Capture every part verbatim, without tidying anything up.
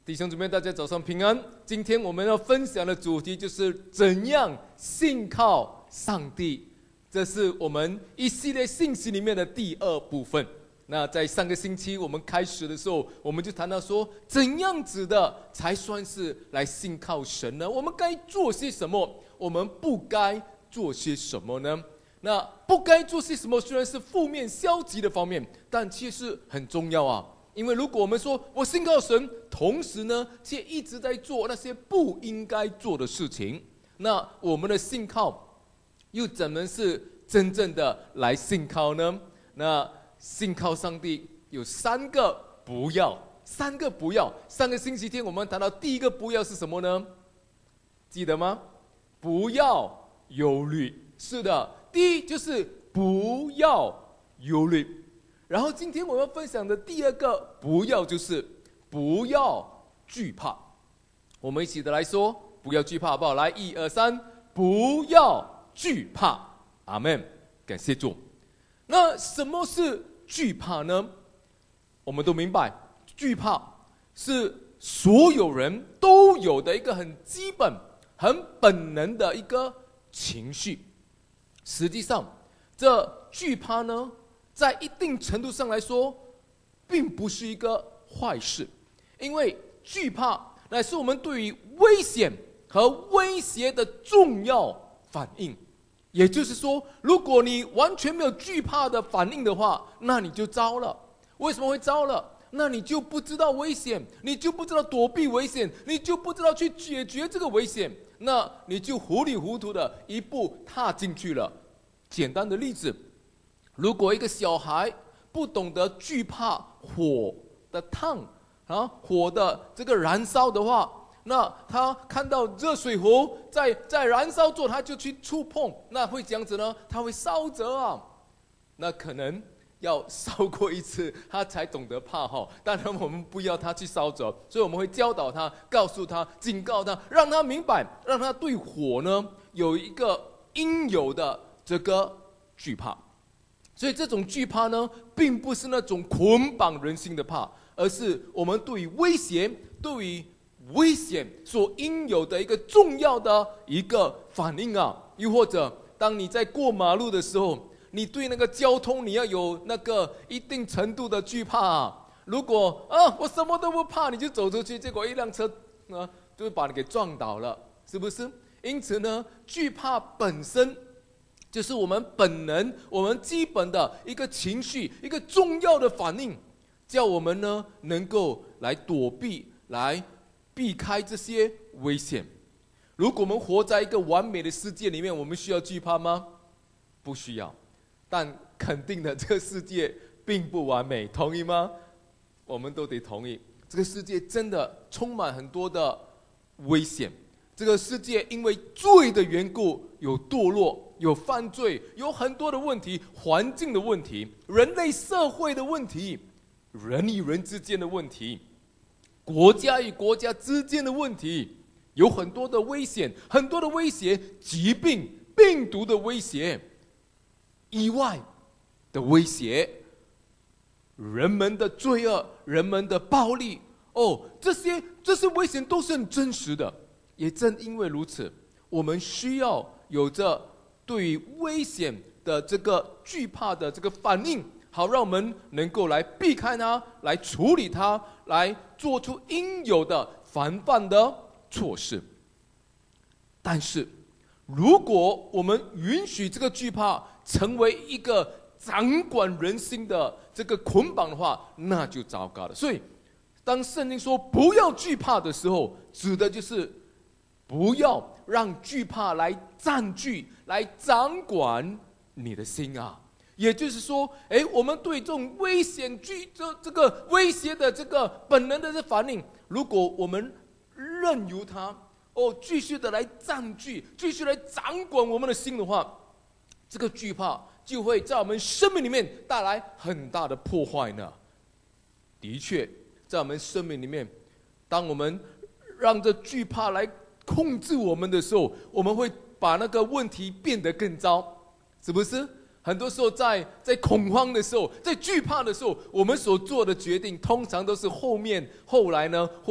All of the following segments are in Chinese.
弟兄姊妹，大家早上平安。今天我们要分享的主题就是怎样信靠上帝，这是我们一系列信息里面的第二部分。那在上个星期我们开始的时候，我们就谈到说，怎样子的才算是来信靠神呢？我们该做些什么？我们不该做些什么呢？那不该做些什么，虽然是负面消极的方面，但其实很重要啊。因为如果我们说我信靠神，同时呢却一直在做那些不应该做的事情，那我们的信靠又怎么是真正的来信靠呢？那信靠上帝有三个不要，三个不要。上个星期天我们谈到第一个不要是什么呢？记得吗？不要忧虑。是的，第一就是不要忧虑。然后今天我们要分享的第二个不要就是不要惧怕。我们一起的来说，不要惧怕，好不好？来，一二三，不要惧怕。阿们，感谢主。那什么是惧怕呢？我们都明白，惧怕是所有人都有的一个很基本、很本能的一个情绪。实际上，这惧怕呢，在一定程度上来说，并不是一个坏事，因为惧怕乃是我们对于危险和威胁的重要反应。也就是说，如果你完全没有惧怕的反应的话，那你就糟了。为什么会糟了？那你就不知道危险，你就不知道躲避危险，你就不知道去解决这个危险，那你就糊里糊涂的一步踏进去了。简单的例子，如果一个小孩不懂得惧怕火的烫啊，火的这个燃烧的话，那他看到热水壶在在燃烧做，他就去触碰，那会这样子呢？他会烧着啊。那可能要烧过一次，他才懂得怕哈。当然我们不要他去烧着，所以我们会教导他，告诉他，警告他，让他明白，让他对火呢有一个应有的这个惧怕。所以这种惧怕呢，并不是那种捆绑人心的怕，而是我们对于威胁、对于危险所应有的一个重要的一个反应啊。又或者，当你在过马路的时候，你对那个交通你要有那个一定程度的惧怕啊。如果啊我什么都不怕，你就走出去，结果一辆车呢就会把你给撞倒了，是不是？因此呢，惧怕本身就是我们本能、我们基本的一个情绪、一个重要的反应，叫我们呢能够来躲避、来避开这些危险。如果我们活在一个完美的世界里面，我们需要惧怕吗？不需要。但肯定的，这个世界并不完美，同意吗？我们都得同意，这个世界真的充满很多的危险。这个世界因为罪的缘故，有堕落，有犯罪，有很多的问题，环境的问题，人类社会的问题，人与人之间的问题，国家与国家之间的问题，有很多的危险，很多的威胁，疾病、病毒的威胁，意外的威胁，人们的罪恶，人们的暴力，哦，这些这些危险都是很真实的。也正因为如此，我们需要有着对于危险的这个惧怕的这个反应，好让我们能够来避开它，来处理它，来做出应有的防范的措施。但是如果我们允许这个惧怕成为一个掌管人心的这个捆绑的话，那就糟糕了。所以当圣经说不要惧怕的时候，指的就是不要让惧怕来占据、来掌管你的心啊。也就是说，哎，我们对这种危险、惧这这个威胁的这个本能的这反应，如果我们任由它哦继续的来占据、继续来掌管我们的心的话，这个惧怕就会在我们生命里面带来很大的破坏呢。的确，在我们生命里面，当我们让这惧怕来控制我们的时候，我们会把那个问题变得更糟，是不是？很多时候在在恐慌的时候，在惧怕的时候，我们所做的决定通常都是后面后来呢会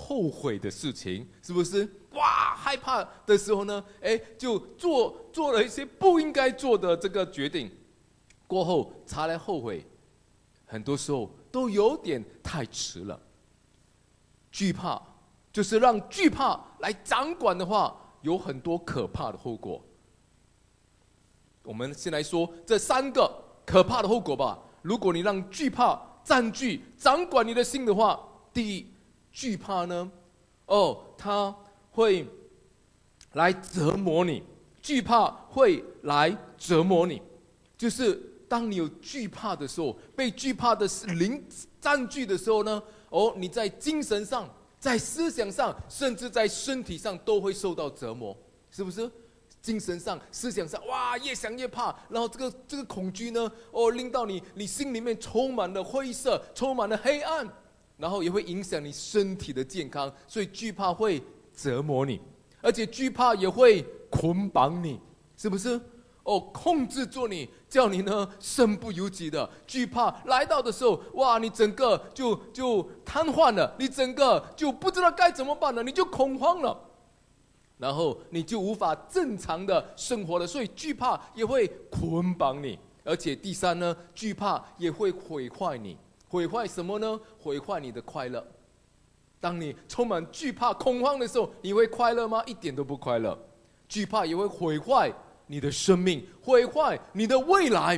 后悔的事情，是不是？哇，害怕的时候呢，哎，就做做了一些不应该做的这个决定，过后才来后悔，很多时候都有点太迟了。惧怕就是让惧怕来掌管的话，有很多可怕的后果。我们先来说这三个可怕的后果吧。如果你让惧怕占据、掌管你的心的话，第一，惧怕呢，哦，它会来折磨你，惧怕会来折磨你。就是当你有惧怕的时候，被惧怕的灵占据的时候呢，哦，你在精神上、在思想上，甚至在身体上都会受到折磨，是不是？精神上、思想上，哇，越想越怕，然后这个这个恐惧呢，哦，令到你你心里面充满了灰色，充满了黑暗，然后也会影响你身体的健康。所以惧怕会折磨你，而且惧怕也会捆绑你，是不是？哦，控制住你，叫你呢身不由己的。惧怕来到的时候，哇，你整个就就瘫痪了，你整个就不知道该怎么办了，你就恐慌了。然后你就无法正常的生活了，所以惧怕也会捆绑你。而且第三呢，惧怕也会毁坏你。毁坏什么呢？毁坏你的快乐。当你充满惧怕、恐慌的时候，你会快乐吗？一点都不快乐。惧怕也会毁坏你的生命，毁坏你的未来。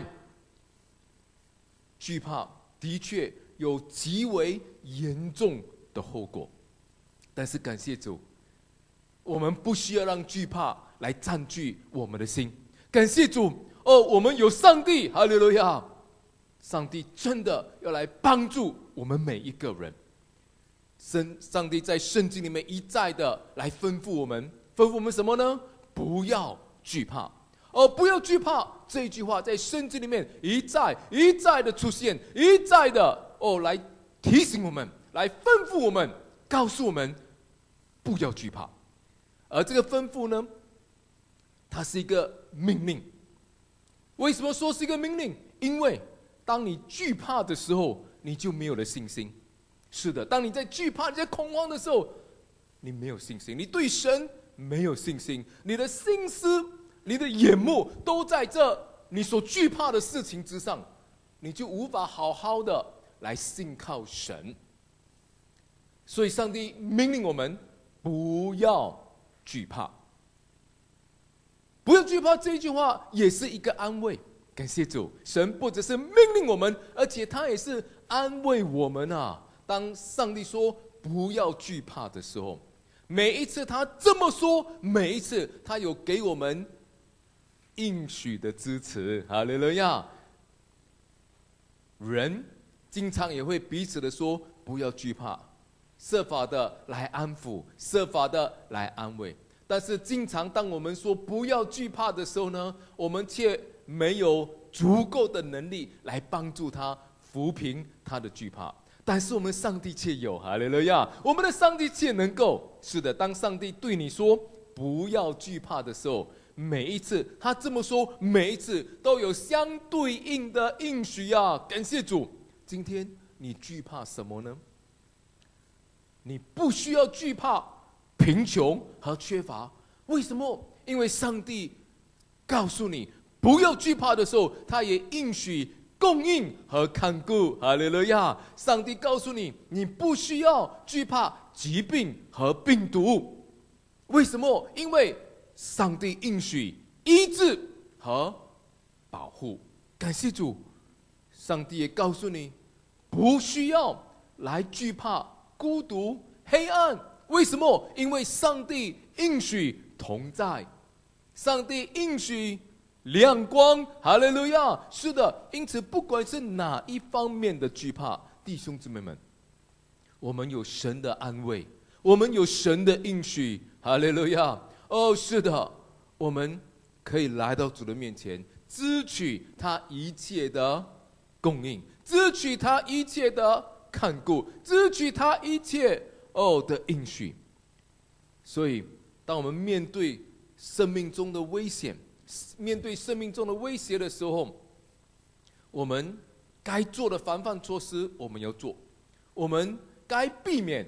惧怕的确有极为严重的后果，但是感谢主，我们不需要让惧怕来占据我们的心。感谢主，哦，我们有上帝，哈利路亚！上帝真的要来帮助我们每一个人。神，上帝在圣经里面一再的来吩咐我们，吩咐我们什么呢？不要惧怕。哦，不要惧怕这一句话在圣经里面一再一再的出现，一再的哦来提醒我们，来吩咐我们，告诉我们不要惧怕。而这个吩咐呢，它是一个命令。为什么说是一个命令？因为当你惧怕的时候，你就没有了信心。是的，当你在惧怕、你在恐慌的时候，你没有信心，你对神没有信心，你的心思、你的眼目都在这你所惧怕的事情之上，你就无法好好的来信靠神。所以上帝命令我们不要惧怕，不要惧怕这一句话也是一个安慰。感谢主，神不只是命令我们，而且他也是安慰我们啊。当上帝说不要惧怕的时候，每一次他这么说，每一次他有给我们应许的支持。哈利路亚！人经常也会彼此的说不要惧怕，设法的来安抚，设法的来安慰。但是经常当我们说不要惧怕的时候呢，我们却没有足够的能力来帮助他抚平他的惧怕。但是我们上帝却有，哈利路亚！我们的上帝却能够，是的，当上帝对你说不要惧怕的时候，每一次他这么说，每一次都有相对应的应许啊！感谢主。今天你惧怕什么呢？你不需要惧怕贫穷和缺乏。为什么？因为上帝告诉你不要惧怕的时候，他也应许供应和看顾。哈利路亚！上帝告诉你，你不需要惧怕疾病和病毒。为什么？因为上帝应许医治和保护。感谢主，上帝也告诉你，不需要来惧怕孤独、黑暗。为什么？因为上帝应许同在，上帝应许亮光。哈利路亚！是的，因此不管是哪一方面的惧怕，弟兄姊妹们，我们有神的安慰，我们有神的应许。哈利路亚！哦，是的，我们可以来到主的面前，支取他一切的供应，支取他一切的看顾，支取他一切哦的应许。所以，当我们面对生命中的危险，面对生命中的威胁的时候，我们该做的防范措施我们要做，我们该避免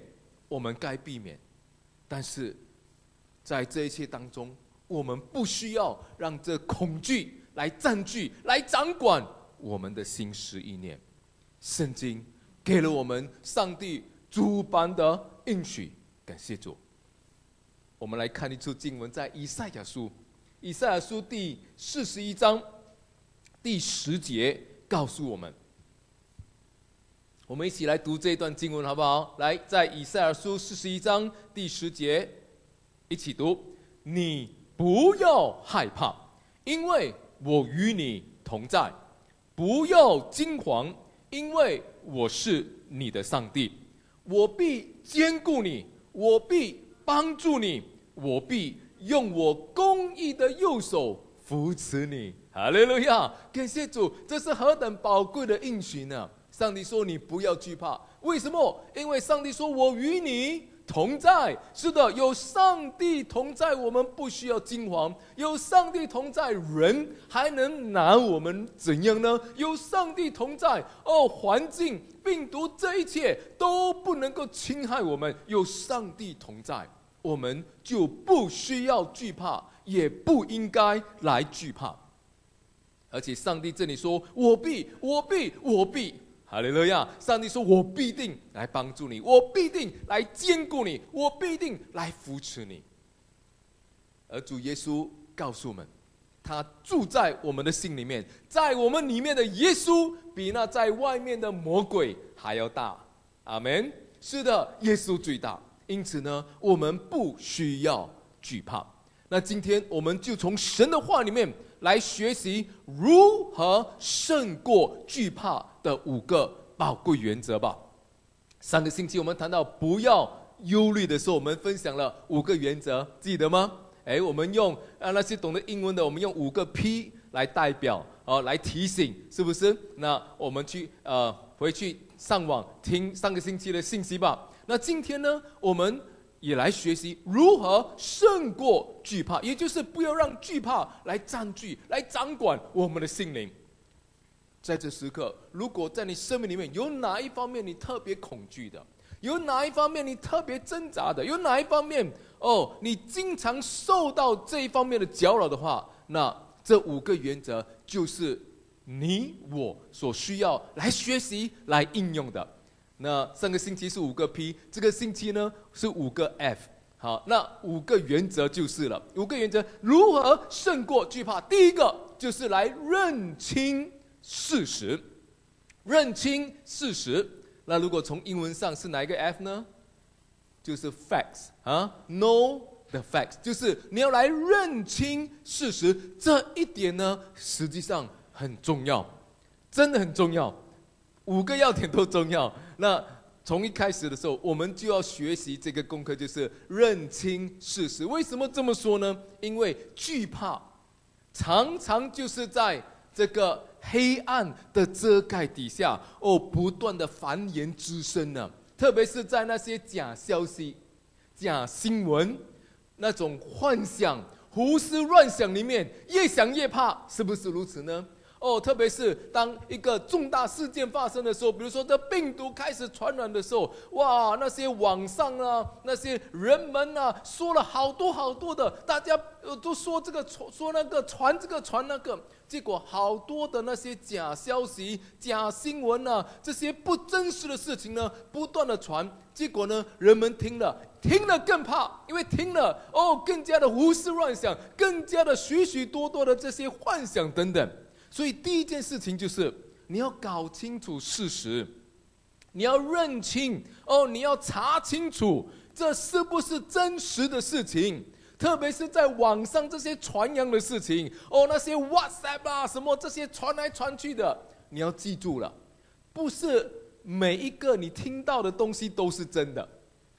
我们该避免，但是在这一切当中，我们不需要让这恐惧来占据、来掌管我们的心思意念。圣经给了我们上帝诸般的应许，感谢主。我们来看一处经文，在以赛亚书，以赛亚书第四十一章第十节告诉我们。我们一起来读这一段经文好不好？来，在以赛亚书四十一章第十节，一起读：你不要害怕，因为我与你同在；不要惊惶，因为我是你的上帝。我必坚固你，我必帮助你，我必用我公义的右手扶持你。哈利路亚！感谢主，这是何等宝贵的应许呢！上帝说：“你不要惧怕。”为什么？因为上帝说：“我与你同在。”是的，有上帝同在，我们不需要惊惶；有上帝同在，人还能拿我们怎样呢？有上帝同在，哦，环境、病毒这一切都不能够侵害我们。有上帝同在，我们就不需要惧怕，也不应该来惧怕。而且上帝这里说：“我必，我必，我必。”哈利路亚！上帝说：“我必定来帮助你，我必定来坚固你，我必定来扶持你。”而主耶稣告诉我们，他住在我们的心里面，在我们里面的耶稣，比那在外面的魔鬼还要大。阿们。是的，耶稣最大，因此呢，我们不需要惧怕。那今天我们就从神的话里面来学习如何胜过惧怕的五个宝贵原则吧。上个星期我们谈到不要忧虑的时候，我们分享了五个原则，记得吗？哎，我们用啊那些懂得英文的，我们用五个 P 来代表哦，来提醒，是不是？那我们去呃回去上网听上个星期的信息吧。那今天呢，我们也来学习如何胜过惧怕，也就是不要让惧怕来占据、来掌管我们的心灵。在这时刻，如果在你生命里面有哪一方面你特别恐惧的，有哪一方面你特别挣扎的，有哪一方面哦你经常受到这一方面的搅扰的话，那这五个原则就是你我所需要来学习、来应用的。那上个星期是五个 P， 这个星期呢是五个 F。好，那五个原则就是了。五个原则如何胜过惧怕？第一个就是来认清事实，认清事实。那如果从英文上是哪一个 F 呢？就是 facts 啊 ，know the facts， 就是你要来认清事实。这一点呢，实际上很重要，真的很重要。五个要点都重要。那从一开始的时候，我们就要学习这个功课，就是认清事实。为什么这么说呢？因为惧怕常常就是在这个黑暗的遮盖底下，哦，不断的繁衍滋生呢。特别是在那些假消息、假新闻、那种幻想、胡思乱想里面，越想越怕，是不是如此呢？哦，特别是当一个重大事件发生的时候，比如说这病毒开始传染的时候，哇，那些网上啊，那些人们啊，说了好多好多的，大家都说这个说那个，传这个传那个，结果好多的那些假消息、假新闻啊，这些不真实的事情呢，不断的传，结果呢，人们听了听了更怕，因为听了哦，更加的胡思乱想，更加的许许多多的这些幻想等等。所以第一件事情就是你要搞清楚事实，你要认清哦，你要查清楚这是不是真实的事情。特别是在网上这些传扬的事情哦，那些 WhatsApp 啊什么这些传来传去的，你要记住了，不是每一个你听到的东西都是真的，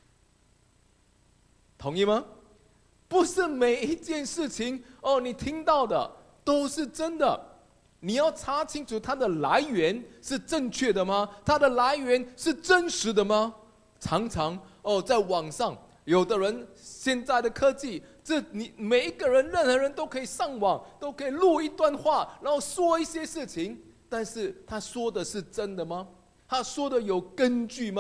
同意吗？不是每一件事情哦你听到的都是真的。你要查清楚它的来源是正确的吗？它的来源是真实的吗？常常哦，在网上，有的人现在的科技，这你每一个人、任何人都可以上网，都可以录一段话，然后说一些事情，但是他说的是真的吗？他说的有根据吗？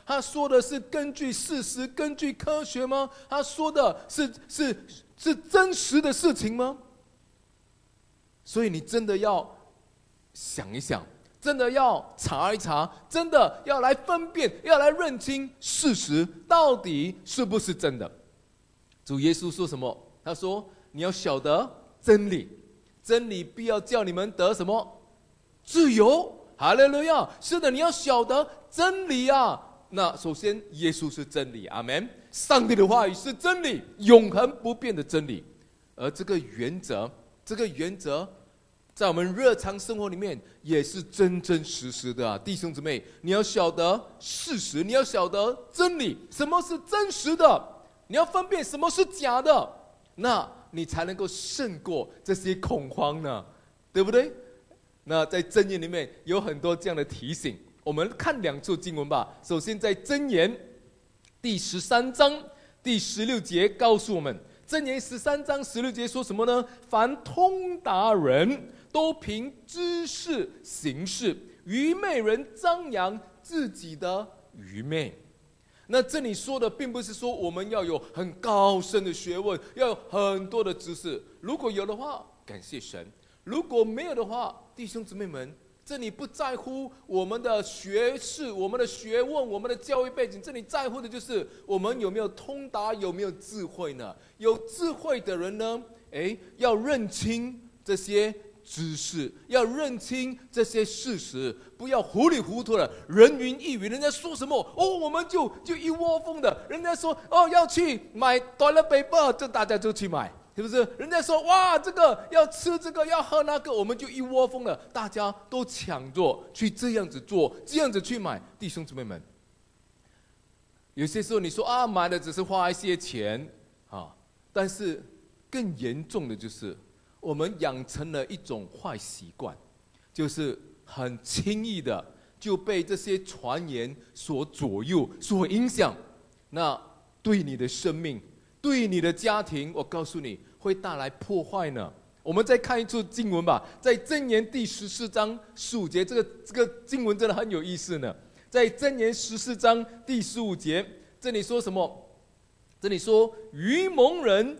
他说的是根据事实、根据科学吗？他说的是是是真实的事情吗？所以你真的要想一想，真的要查一查，真的要来分辨，要来认清事实到底是不是真的。主耶稣说什么？他说：“你要晓得真理，真理必要叫你们得什么？自由。”哈利路亚！是的，你要晓得真理啊。那首先，耶稣是真理，阿们。上帝的话语是真理，永恒不变的真理。而这个原则，这个原则，在我们日常生活里面也是真真实实的啊，弟兄姊妹，你要晓得事实，你要晓得真理，什么是真实的，你要分辨什么是假的，那你才能够胜过这些恐慌呢，对不对？那在箴言里面有很多这样的提醒，我们看两处经文吧。首先在箴言第十三章第十六节告诉我们，箴言十三章十六节说什么呢？凡通达人都凭知识行事，愚昧人张扬自己的愚昧。那这里说的并不是说我们要有很高深的学问，要有很多的知识，如果有的话感谢神，如果没有的话，弟兄姊妹们，这里不在乎我们的学识、我们的学问、我们的教育背景，这里在乎的就是我们有没有通达，有没有智慧呢？有智慧的人呢，诶，要认清这些知识，要认清这些事实，不要糊里糊涂的人云亦云，人家说什么哦，我们就就一窝蜂的，人家说哦要去买 toilet paper， 就大家就去买。是不是？人家说哇，这个要吃这个，要喝那个，我们就一窝蜂的，大家都抢着去这样子做，这样子去买。弟兄姊妹们，有些时候你说啊，买的只是花一些钱啊，但是更严重的就是我们养成了一种坏习惯，就是很轻易的就被这些传言所左右、所影响。那对你的生命，对你的家庭，我告诉你，会带来破坏呢。我们再看一处经文吧，在箴言第十四章十五节，这个这个经文真的很有意思呢。在箴言十四章第十五节，这里说什么？这里说愚蒙人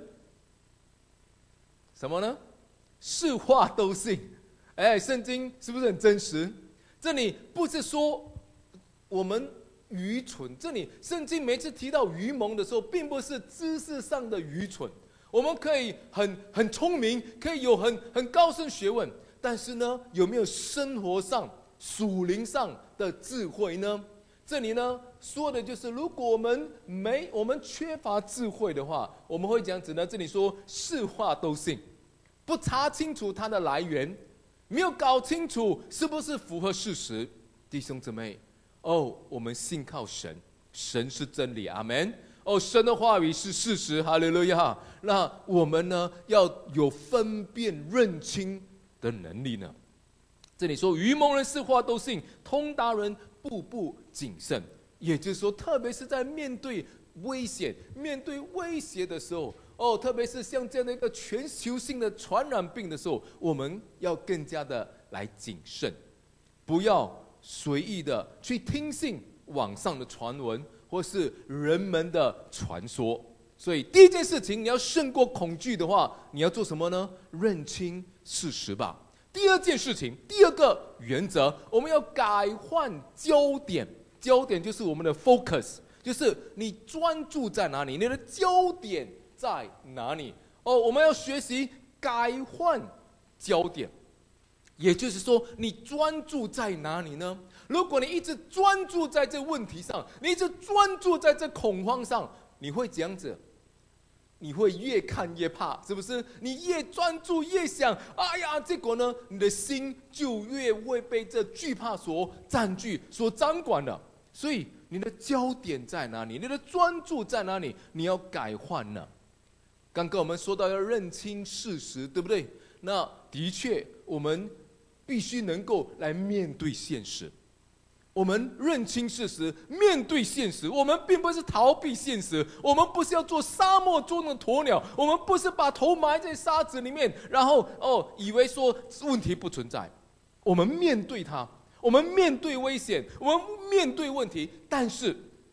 什么呢？是话都信。哎，圣经是不是很真实？这里不是说我们愚蠢，这里圣经每次提到愚蒙的时候，并不是知识上的愚蠢。我们可以很很聪明，可以有很很高深学问，但是呢，有没有生活上、属灵上的智慧呢？这里呢说的就是，如果我们没我们缺乏智慧的话，我们会这样子呢？这里说是话都信，不查清楚它的来源，没有搞清楚是不是符合事实，弟兄姊妹，哦，我们信靠神，神是真理，阿们。哦，神的话语是事实，哈利路亚。那我们呢，要有分辨认清的能力呢。这里说，愚蒙人是话都信，通达人步步谨慎。也就是说，特别是在面对危险、面对威胁的时候，哦，特别是像这样的一个全球性的传染病的时候，我们要更加的来谨慎，不要随意的去听信网上的传闻或是人们的传说。所以第一件事情，你要胜过恐惧的话，你要做什么呢？认清事实吧。第二件事情，第二个原则，我们要改换焦点。焦点就是我们的 focus， 就是你专注在哪里，你的焦点在哪里。哦，我们要学习改换焦点，也就是说，你专注在哪里呢？如果你一直专注在这问题上，你一直专注在这恐慌上，你会这样子，你会越看越怕，是不是？你越专注越想，哎呀，结果呢，你的心就越会被这惧怕所占据、所掌管了。所以你的焦点在哪里？你的专注在哪里？你要改换呢？刚刚我们说到要认清事实，对不对？那的确，我们必须能够来面对现实。我们认清事实，面对现实。我们并不是逃避现实，我们不是要做沙漠中的鸵鸟，我们不是把头埋在沙子里面，然后哦，以为说问题不存在。我们面对它，我们面对危险，我们面对问题，但是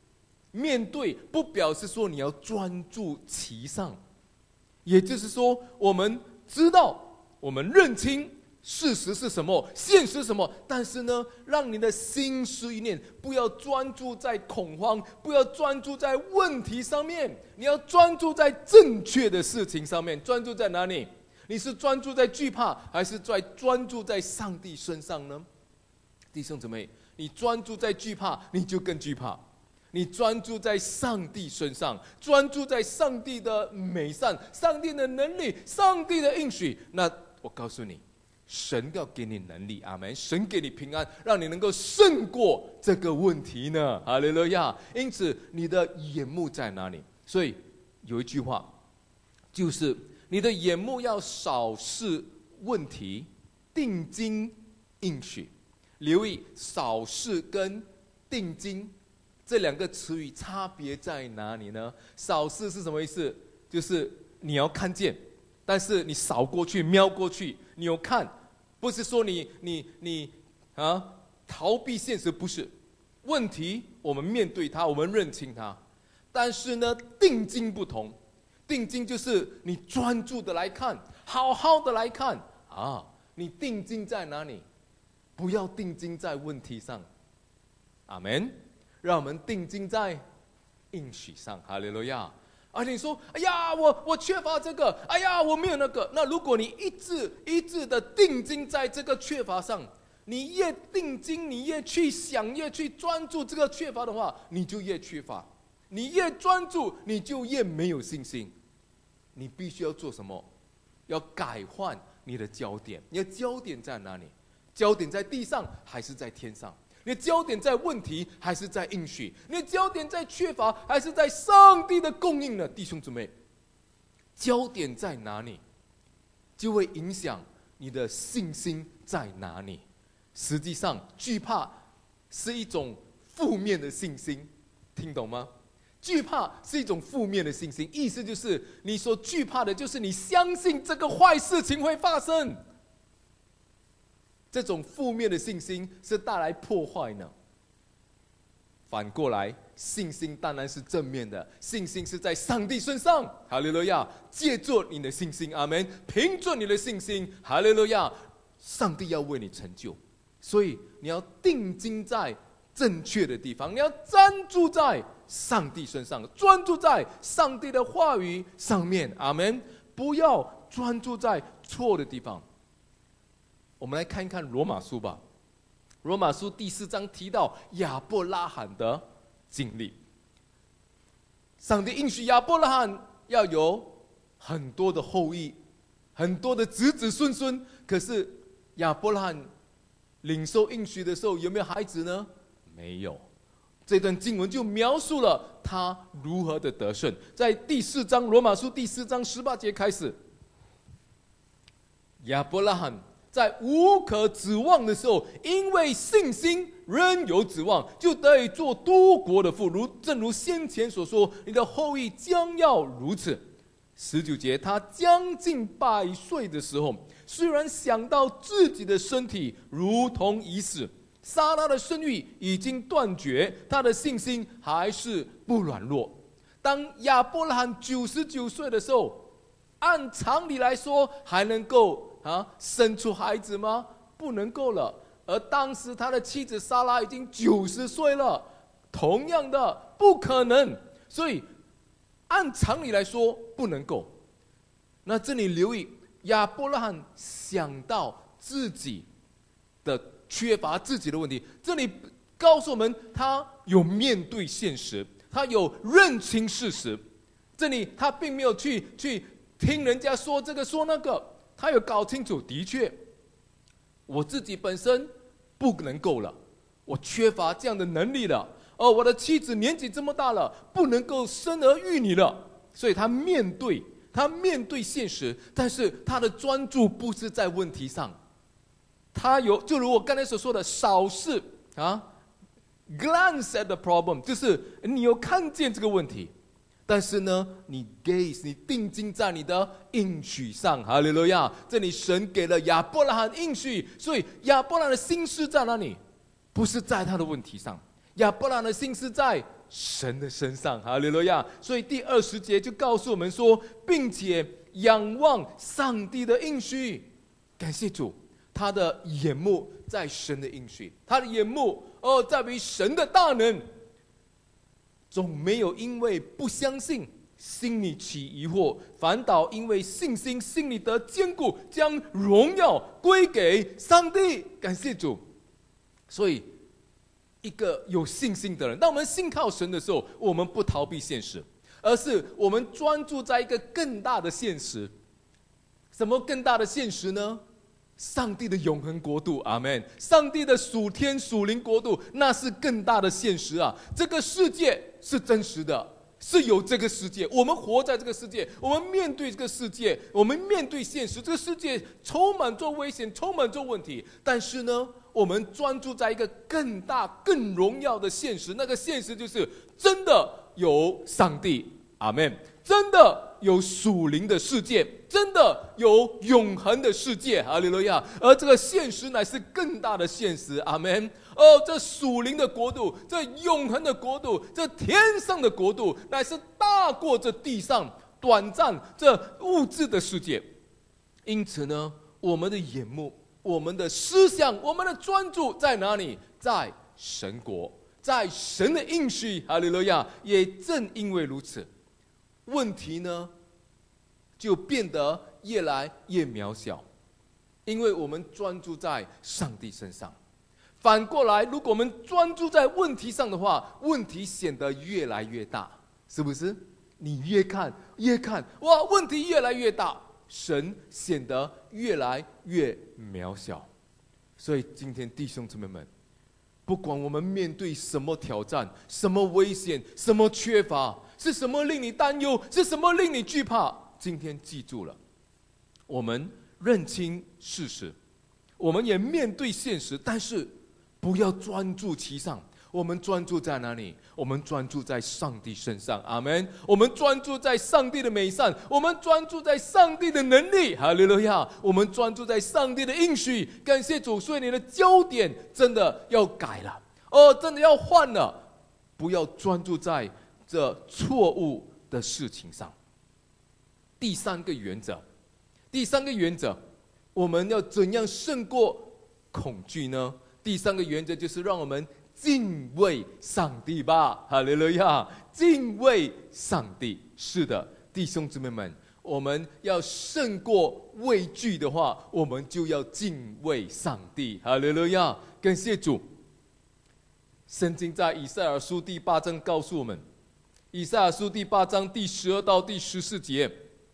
面对不表示说你要专注其上，也就是说，我们知道，我们认清事实是什么，现实是什么，但是呢，让你的心思意念不要专注在恐慌，不要专注在问题上面，你要专注在正确的事情上面。专注在哪里？你是专注在惧怕，还是在专注在上帝身上呢？弟兄姊妹，你专注在惧怕，你就更惧怕；你专注在上帝身上，专注在上帝的美善、上帝的能力、上帝的应许，那我告诉你，神要给你能力，阿们！神给你平安，让你能够胜过这个问题呢，哈利路亚！因此，你的眼目在哪里？所以有一句话，就是你的眼目要扫视问题，定睛应许。留意扫视跟定睛这两个词语差别在哪里呢？扫视是什么意思？就是你要看见，但是你扫过去、瞄过去，你有看，不是说你你你啊逃避现实，不是。问题我们面对它，我们认清它，但是呢，定睛不同。定睛就是你专注的来看，好好的来看啊！你定睛在哪里？不要定睛在问题上，阿们。让我们定睛在应许上，哈利路亚。啊，你说，哎呀，我我缺乏这个，哎呀，我没有那个。那如果你一直一直的定睛在这个缺乏上，你越定睛，你越去想，越去专注这个缺乏的话，你就越缺乏。你越专注，你就越没有信心。你必须要做什么？要改换你的焦点。你的焦点在哪里？焦点在地上还是在天上？你的焦点在问题还是在应许？你的焦点在缺乏还是在上帝的供应呢？弟兄姊妹，焦点在哪里，就会影响你的信心在哪里。实际上，惧怕是一种负面的信心，听懂吗？惧怕是一种负面的信心，意思就是你所惧怕的，就是你相信这个坏事情会发生。这种负面的信心是带来破坏呢。反过来，信心当然是正面的，信心是在上帝身上，哈利路亚！借助你的信心，阿们，凭着你的信心，哈利路亚！上帝要为你成就，所以你要定睛在正确的地方，你要专注在上帝身上，专注在上帝的话语上面，阿们！不要专注在错的地方。我们来看一看罗马书吧。罗马书第四章提到亚伯拉罕的经历。上帝应许亚伯拉罕要有很多的后裔，很多的子子孙孙。可是亚伯拉罕领受应许的时候，有没有孩子呢？没有。这段经文就描述了他如何的得胜。在第四章，罗马书第四章十八节开始，亚伯拉罕在无可指望的时候，因为信心仍有指望，就得以做多国的父。如正如先前所说，你的后裔将要如此。十九节，他将近百岁的时候，虽然想到自己的身体如同已死，撒拉的生育已经断绝，他的信心还是不软弱。当亚伯拉罕九十九岁的时候，按常理来说，还能够啊，生出孩子吗？不能够了。而当时他的妻子撒拉已经九十岁了，同样的不可能。所以按常理来说不能够。那这里留意，亚伯拉罕想到自己的缺乏，自己的问题。这里告诉我们，他有面对现实，他有认清事实。这里他并没有去去听人家说这个说那个。他有搞清楚，的确，我自己本身不能够了，我缺乏这样的能力了。而我的妻子年纪这么大了，不能够生儿育女了，所以他面对他面对现实，但是他的专注不是在问题上，他有就如我刚才所说的，扫视啊 ，glance at the problem， 就是你有看见这个问题。但是呢，你 gaze， 你定睛在你的应许上，哈利路亚！这里神给了亚伯拉罕应许，所以亚伯拉罕的心思在哪里？不是在他的问题上，亚伯拉罕的心思在神的身上，哈利路亚。所以第二十节就告诉我们说，并且仰望上帝的应许。感谢主，他的眼目在神的应许，他的眼目哦在于神的大能，总没有因为不相信心里起疑惑，反倒因为信心心里得坚固，将荣耀归给上帝。感谢主。所以一个有信心的人，当我们信靠神的时候，我们不逃避现实，而是我们专注在一个更大的现实。什么更大的现实呢？上帝的永恒国度，阿们。上帝的属天属灵国度，那是更大的现实啊！这个世界是真实的，是有这个世界，我们活在这个世界，我们面对这个世界，我们面对现实，这个世界充满着危险，充满着问题。但是呢，我们专注在一个更大、更荣耀的现实，那个现实就是真的有上帝，阿们。真的有属灵的世界，真的有永恒的世界，哈利路亚。而这个现实乃是更大的现实，阿们。哦，这属灵的国度，这永恒的国度，这天上的国度，乃是大过这地上短暂这物质的世界。因此呢，我们的眼目、我们的思想、我们的专注在哪里？在神国，在神的应许，哈利路亚。也正因为如此，问题呢就变得越来越渺小，因为我们专注在上帝身上。反过来，如果我们专注在问题上的话，问题显得越来越大，是不是？你越看越看，哇，问题越来越大，神显得越来越渺小。所以今天弟兄姊妹们，不管我们面对什么挑战、什么危险、什么缺乏，是什么令你担忧，是什么令你惧怕，今天记住了，我们认清事实，我们也面对现实，但是不要专注其上。我们专注在哪里？我们专注在上帝身上，阿们。我们专注在上帝的美善，我们专注在上帝的能力，哈利路亚。我们专注在上帝的应许，感谢主。所以你的焦点真的要改了，哦，真的要换了，不要专注在这错误的事情上。第三个原则，第三个原则，我们要怎样胜过恐惧呢？第三个原则就是让我们敬畏上帝吧，哈利路亚！敬畏上帝，是的，弟兄姊妹们，我们要胜过畏惧的话，我们就要敬畏上帝，哈利路亚！感谢主。圣经在以赛亚书第八章告诉我们，以赛亚书第八章第十二到第十四节，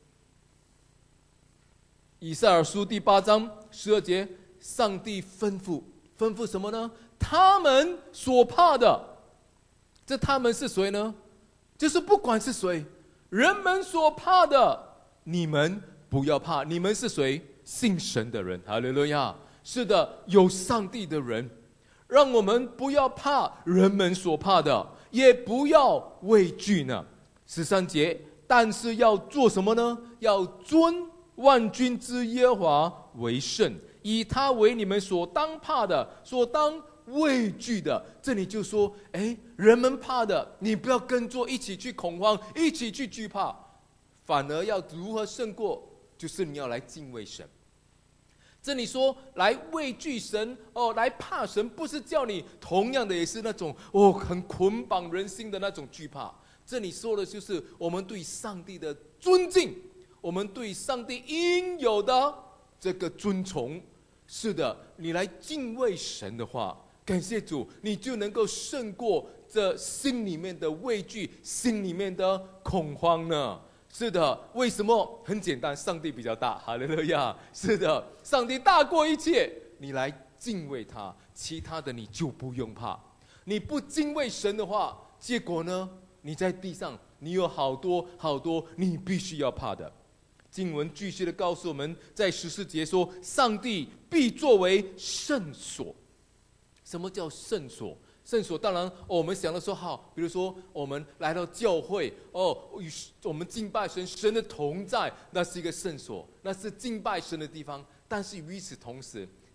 以赛亚书第八章十二节，上帝吩咐。吩咐什么呢？他们所怕的，这他们是谁呢？就是不管是谁，人们所怕的，你们不要怕。你们是谁？信神的人，哈利路亚！是的，有上帝的人，让我们不要怕人们所怕的，也不要畏惧呢。十三节，但是要做什么呢？要尊万军之耶和华为圣。以他为你们所当怕的，所当畏惧的。这里就说，哎，人们怕的，你不要跟着一起去恐慌，一起去惧怕，反而要如何胜过？就是你要来敬畏神。这里说来畏惧神，哦，来怕神，不是叫你同样的也是那种哦很捆绑人心的那种惧怕。这里说的就是我们对上帝的尊敬，我们对上帝应有的这个尊崇。是的，你来敬畏神的话，感谢主，你就能够胜过这心里面的畏惧，心里面的恐慌呢。是的，为什么？很简单，上帝比较大，哈利路亚。是的，上帝大过一切，你来敬畏他，其他的你就不用怕。你不敬畏神的话，结果呢？你在地上，你有好多好多你必须要怕的。经文继续的告诉我们，在十四节说，上帝必作为圣所。什么叫圣所？圣所当然、哦、我们想的说好，比如说我们来到教会，哦，我们敬拜神，神的同在，那是一个圣所，那是敬拜神的地方。但是与此同时，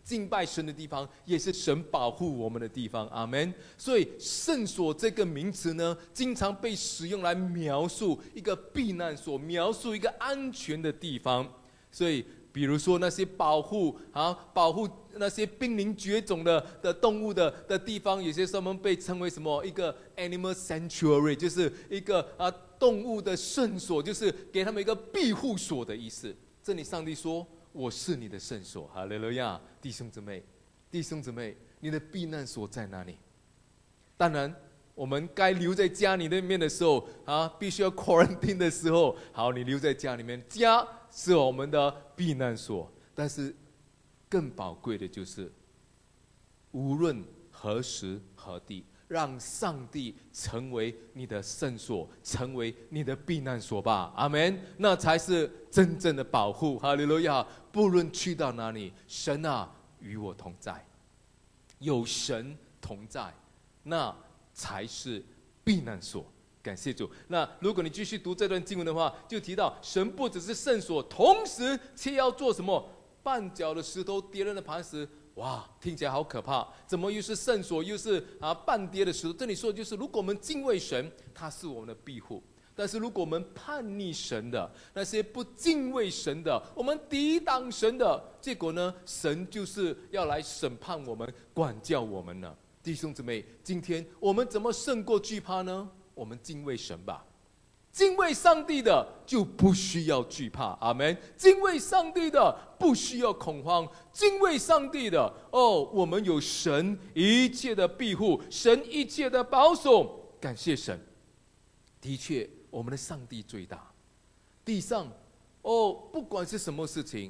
敬拜神的地方，也是神保护我们的地方。阿们。所以圣所这个名词呢，经常被使用来描述一个避难所，描述一个安全的地方。所以比如说那些保护啊，保护那些濒临绝种的的动物的的地方，有些时候我们被称为什么？一个 animal sanctuary， 就是一个啊动物的圣所，就是给他们一个庇护所的意思。这里上帝说：“我是你的圣所。”哈利路亚，弟兄姊妹，弟兄姊妹，你的避难所在哪里？当然，我们该留在家里面的时候啊，必须要 quarantine 的时候，好，你留在家里面，家是我们的避难所。但是更宝贵的就是，无论何时何地，让上帝成为你的圣所，成为你的避难所吧。阿们。那才是真正的保护。哈利路亚！不论去到哪里，神啊与我同在，有神同在，那才是避难所。感谢主。那如果你继续读这段经文的话，就提到神不只是圣所，同时却要做什么？绊脚的石头，跌人的磐石。哇，听起来好可怕！怎么又是圣所，又是啊半跌的石头？这里说的就是，如果我们敬畏神，他是我们的庇护；但是如果我们叛逆神的，那些不敬畏神的，我们抵挡神的，结果呢，神就是要来审判我们，管教我们呢。弟兄姊妹，今天我们怎么胜过惧怕呢？我们敬畏神吧。敬畏上帝的就不需要惧怕。阿们。敬畏上帝的不需要恐慌。敬畏上帝的，哦，我们有神一切的庇护，神一切的保守。感谢神。的确，我们的上帝最大。地上，哦，不管是什么事情，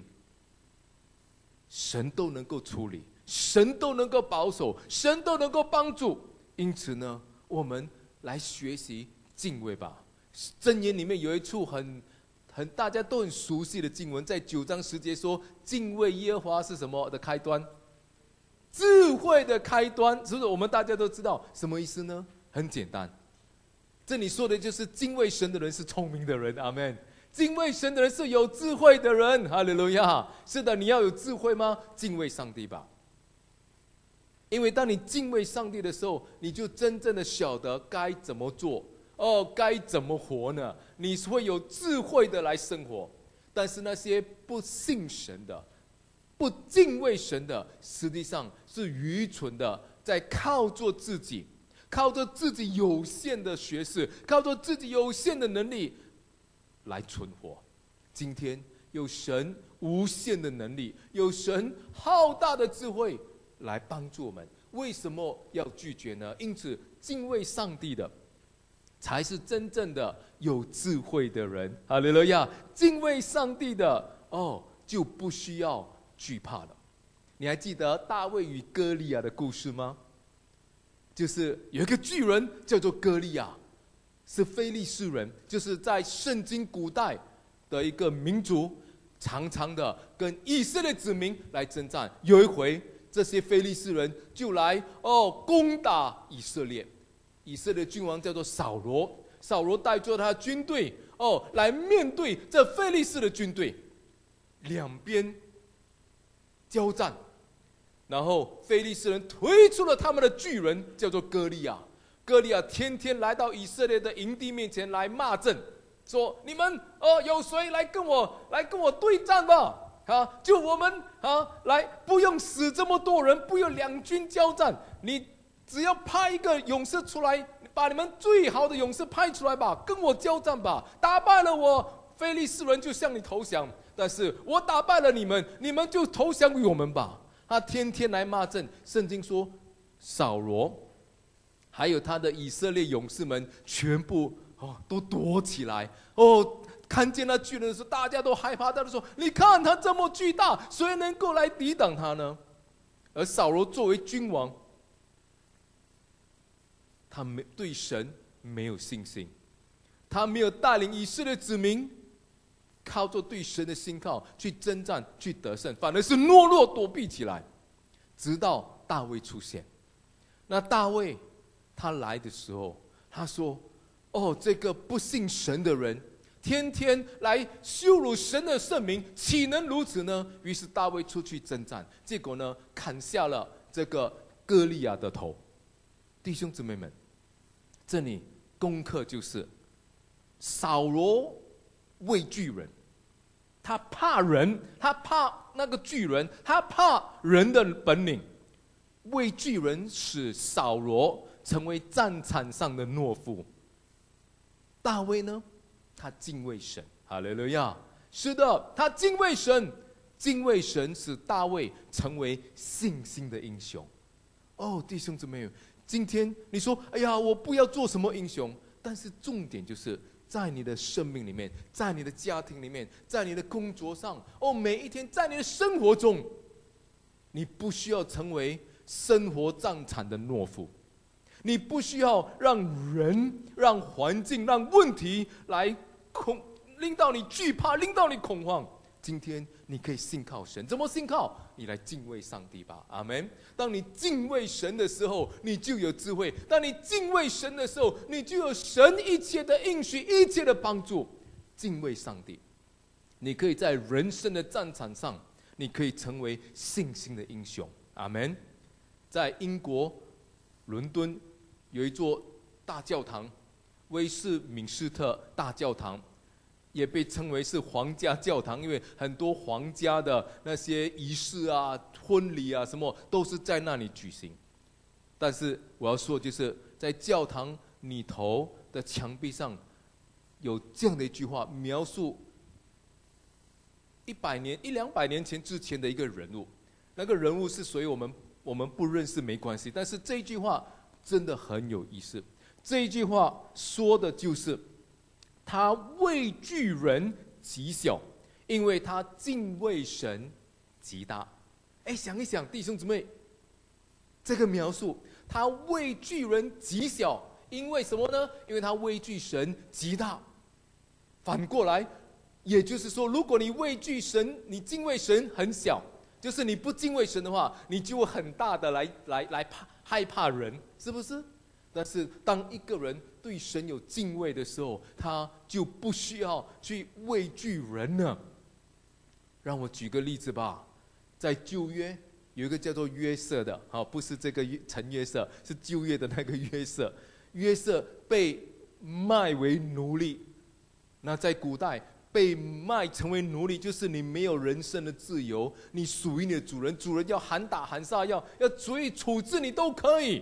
神都能够处理，神都能够保守，神都能够帮助。因此呢，我们来学习敬畏吧。箴言里面有一处很很大家都很熟悉的经文，在九章十节说：“敬畏耶和华是什么的开端？智慧的开端。”是不是我们大家都知道什么意思呢？很简单，这里说的就是敬畏神的人是聪明的人。阿们。敬畏神的人是有智慧的人。哈利路亚。是的，你要有智慧吗？敬畏上帝吧。因为当你敬畏上帝的时候，你就真正的晓得该怎么做。哦，该怎么活呢？你会有智慧的来生活。但是那些不信神的、不敬畏神的，实际上是愚蠢的，在靠着自己，靠着自己有限的学识，靠着自己有限的能力来存活。今天有神无限的能力，有神浩大的智慧来帮助我们，为什么要拒绝呢？因此，敬畏上帝的才是真正的有智慧的人。哈利路亚！敬畏上帝的，哦，就不需要惧怕了。你还记得大卫与歌利亚的故事吗？就是有一个巨人叫做歌利亚，是非利士人，就是在圣经古代的一个民族，常常的跟以色列子民来征战。有一回，这些非利士人就来哦攻打以色列。以色列君王叫做扫罗，扫罗带着他的军队哦来面对这非利士的军队，两边交战，然后非利士人推出了他们的巨人，叫做歌利亚。歌利亚天天来到以色列的营地面前来骂阵，说：“你们哦有谁来跟我来跟我对战吧？啊，就我们啊来，不用死这么多人，不用两军交战，你。”只要派一个勇士出来，把你们最好的勇士派出来吧，跟我交战吧。打败了我，非利士人就向你投降；但是我打败了你们，你们就投降于我们吧。他天天来骂阵。圣经说，扫罗还有他的以色列勇士们全部哦都躲起来哦。看见那巨人的时候，大家都害怕，大家都说：“你看他这么巨大，谁能够来抵挡他呢？”而扫罗作为君王，他没对神没有信心，他没有带领以色列子民靠着对神的信靠去征战去得胜，反而是懦弱躲避起来。直到大卫出现，那大卫他来的时候，他说：“哦，这个不信神的人， 天天来羞辱神的圣名，岂能如此呢？于是大卫出去征战，结果呢，砍下了这个歌利亚的头。弟兄姊妹们，这里功课就是扫罗畏惧人，他怕人，他怕那个巨人，他怕人的本领。畏惧人使扫罗成为战场上的懦夫。大卫呢，他敬畏神，哈利路亚。是的，他敬畏神，敬畏神使大卫成为信心的英雄。哦，弟兄姊妹，今天你说，哎呀，我不要做什么英雄，但是重点就是在你的生命里面，在你的家庭里面，在你的工作上，哦，每一天在你的生活中，你不需要成为生活战场的懦夫，你不需要让人、让环境、让问题来恐令到你惧怕，令到你恐慌。今天你可以信靠神，怎么信靠？你来敬畏上帝吧，阿们。当你敬畏神的时候，你就有智慧；当你敬畏神的时候，你就有神一切的应许、一切的帮助。敬畏上帝，你可以在人生的战场上，你可以成为信心的英雄，阿们。在英国伦敦有一座大教堂，威斯敏斯特大教堂，也被称为是皇家教堂，因为很多皇家的那些仪式啊、婚礼啊什么都是在那里举行。但是我要说，就是在教堂里头的墙壁上有这样的一句话，描述一百年、一两百年前之前的一个人物。那个人物是谁，我们我们不认识没关系，但是这一句话真的很有意思。这一句话说的就是他畏惧人极小，因为他敬畏神极大。哎，想一想，弟兄姊妹，这个描述，他畏惧人极小，因为什么呢？因为他畏惧神极大。反过来，也就是说，如果你畏惧神，你敬畏神很小，就是你不敬畏神的话，你就会很大的来来来怕害怕人，是不是？但是当一个人对神有敬畏的时候，他就不需要去畏惧人了。让我举个例子吧，在旧约有一个叫做约瑟的，好，不是这个陈约瑟，是旧约的那个约瑟。约瑟被卖为奴隶，那在古代被卖成为奴隶，就是你没有人身的自由，你属于你的主人，主人要喊打喊杀，要要处以处置你都可以。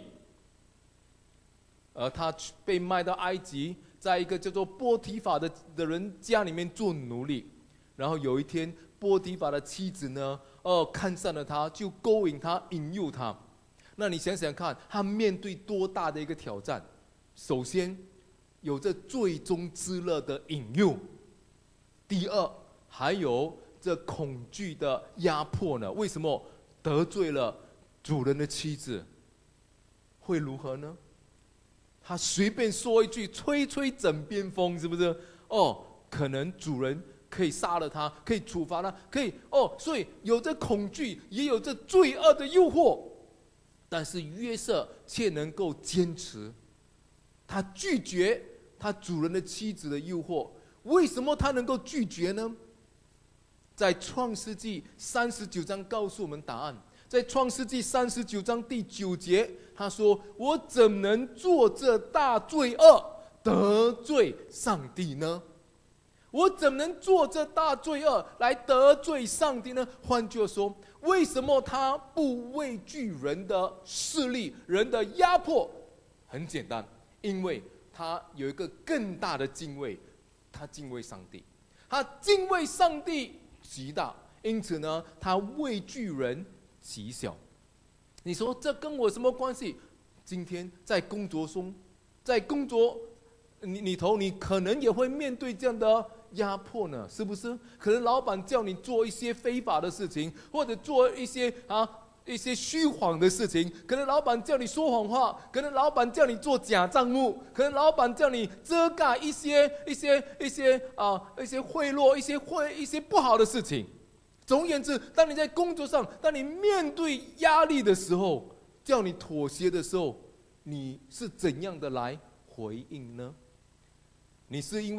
而他被卖到埃及，在一个叫做波提法的的人家里面做奴隶。然后有一天，波提法的妻子呢，哦，看上了他，就勾引他，引诱他。那你想想看，他面对多大的一个挑战？首先，有着罪中之乐的引诱；第二，还有这恐惧的压迫呢？为什么得罪了主人的妻子，会如何呢？他随便说一句，吹吹枕边风，是不是？哦，可能主人可以杀了他，可以处罚他，可以哦，所以有着恐惧，也有着罪恶的诱惑。但是约瑟却能够坚持，他拒绝他主人的妻子的诱惑。为什么他能够拒绝呢？在创世纪三十九章告诉我们答案。在创世纪三十九章第九节，他说：“我怎能做这大罪恶，得罪上帝呢？我怎能做这大罪恶来得罪上帝呢？”换句话说，为什么他不畏惧人的势力、人的压迫？很简单，因为他有一个更大的敬畏，他敬畏上帝，他敬畏上帝极大，因此呢，他畏惧人极小。你说这跟我什么关系？今天在工作中，在工作里头，你可能也会面对这样的压迫呢，是不是？可能老板叫你做一些非法的事情，或者做一些啊一些虚谎的事情，可能老板叫你说谎话，可能老板叫你做假账目，可能老板叫你遮盖一些一些一些啊一些贿赂，一些贿一些不好的事情。总而言之，当你在工作上，当你面对压力的时候，叫你妥协的时候，你是怎样的来回应呢？你是因为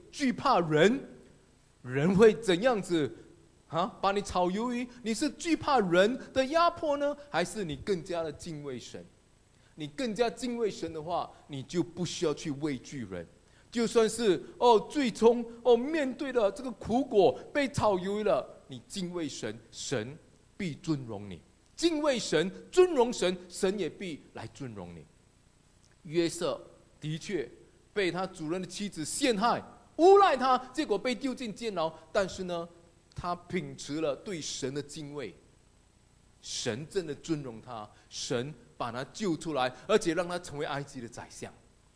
惧怕人，人会怎样子啊？把你炒鱿鱼？你是惧怕人的压迫呢，还是你更加的敬畏神？你更加敬畏神的话，你就不需要去畏惧人。就算是哦，最终哦面对了这个苦果，被炒鱿鱼了，你敬畏神，神必尊荣你；敬畏神，尊荣神，神也必来尊荣你。约瑟的确被他主人的妻子陷害、诬赖他，结果被丢进监牢。但是呢，他秉持了对神的敬畏，神真的尊荣他，神把他救出来，而且让他成为埃及的宰相。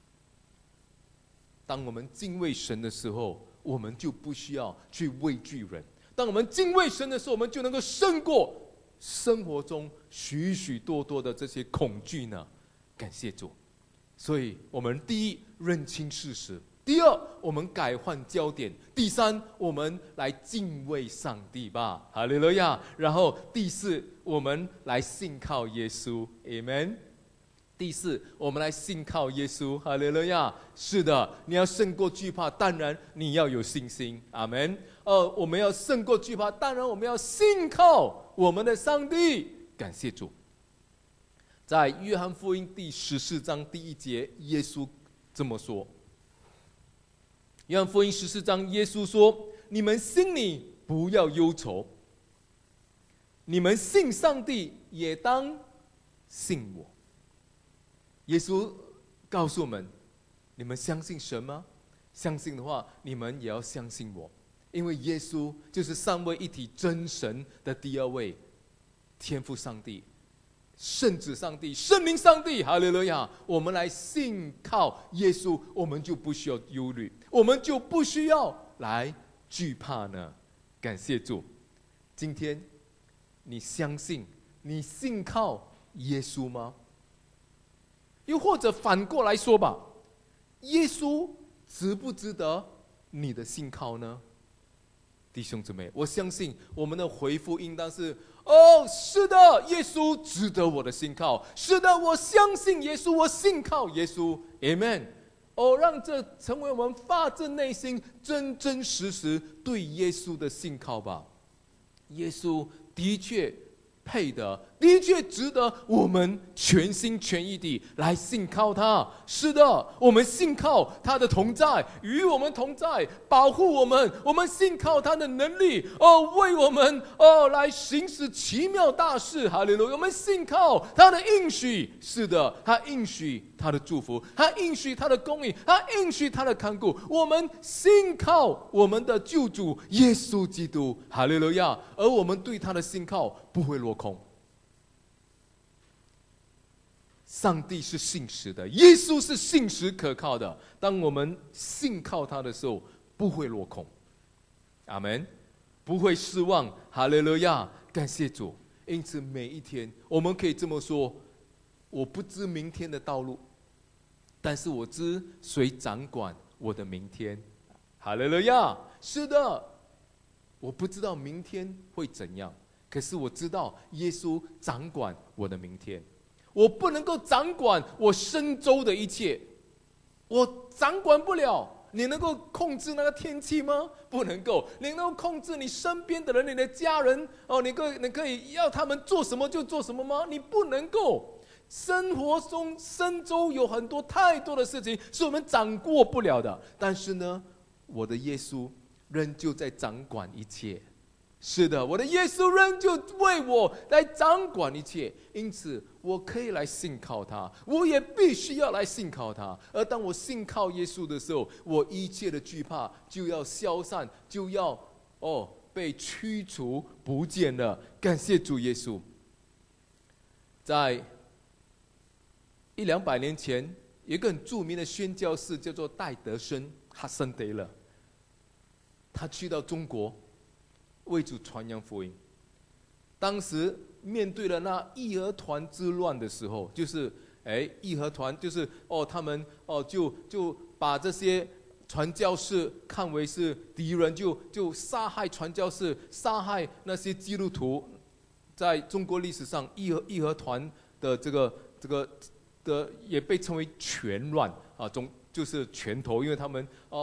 当我们敬畏神的时候，我们就不需要去畏惧人。当我们敬畏神的时候，我们就能够胜过生活中许许多多的这些恐惧呢。感谢主。所以我们第一认清事实，第二我们改换焦点，第三我们来敬畏上帝吧，哈利路亚。然后第四我们来信靠耶稣， Amen。 第四我们来信靠耶稣，哈利路亚。是的，你要胜过惧怕，当然你要有信心，阿们。呃，我们要胜过惧怕，当然我们要信靠我们的上帝，感谢主。在约翰福音第十四章第一节，耶稣这么说。约翰福音十四章，耶稣说：“你们心里不要忧愁，你们信上帝，也当信我。”耶稣告诉我们：“你们相信神吗？相信的话，你们也要相信我，因为耶稣就是三位一体真神的第二位天父上帝。”圣子上帝、圣灵上帝，哈利路亚！我们来信靠耶稣，我们就不需要忧虑，我们就不需要来惧怕呢。感谢主！今天你相信、你信靠耶稣吗？又或者反过来说吧，耶稣值不值得你的信靠呢？弟兄姊妹，我相信我们的回复应当是：哦，是的，耶稣值得我的信靠。是的，我相信耶稣，我信靠耶稣 ，Amen。哦，让这成为我们发自内心、真真实实对耶稣的信靠吧。耶稣的确配得，的确值得我们全心全意地来信靠他。是的，我们信靠他的同在，与我们同在，保护我们。我们信靠他的能力，哦，为我们哦来行使奇妙大事。哈利路亚！我们信靠他的应许。是的，他应许他的祝福，他应许他的公义，他应许他的看顾。我们信靠我们的救主耶稣基督。哈利路亚！而我们对他的信靠不会落空。上帝是信实的，耶稣是信实可靠的。当我们信靠他的时候，不会落空。阿们，不会失望。哈利路亚！感谢主。因此每一天我们可以这么说：我不知明天的道路，但是我知谁掌管我的明天。哈利路亚！是的，我不知道明天会怎样，可是我知道耶稣掌管我的明天。我不能够掌管我身周的一切，我掌管不了。你能够控制那个天气吗？不能够。你能够控制你身边的人、你的家人哦？你可以，你可以要他们做什么就做什么吗？你不能够。生活中、身周有很多太多的事情是我们掌握不了的，但是呢，我的耶稣仍旧在掌管一切。是的，我的耶稣仍旧为我来掌管一切，因此我可以来信靠他，我也必须要来信靠他。而当我信靠耶稣的时候，我一切的惧怕就要消散，就要哦被驱除不见了。感谢主耶稣。在一两百年前，有一个很著名的宣教士叫做戴德生哈森德勒，他去到中国为主传扬福音。当时面对了那义和团之乱的时候，就是哎，义和团就是哦，他们哦就就把这些传教士看为是敌人，就就杀害传教士，杀害那些基督徒。在中国历史上，义和义和团的这个这个的也被称为拳乱啊，中就是拳头，因为他们哦。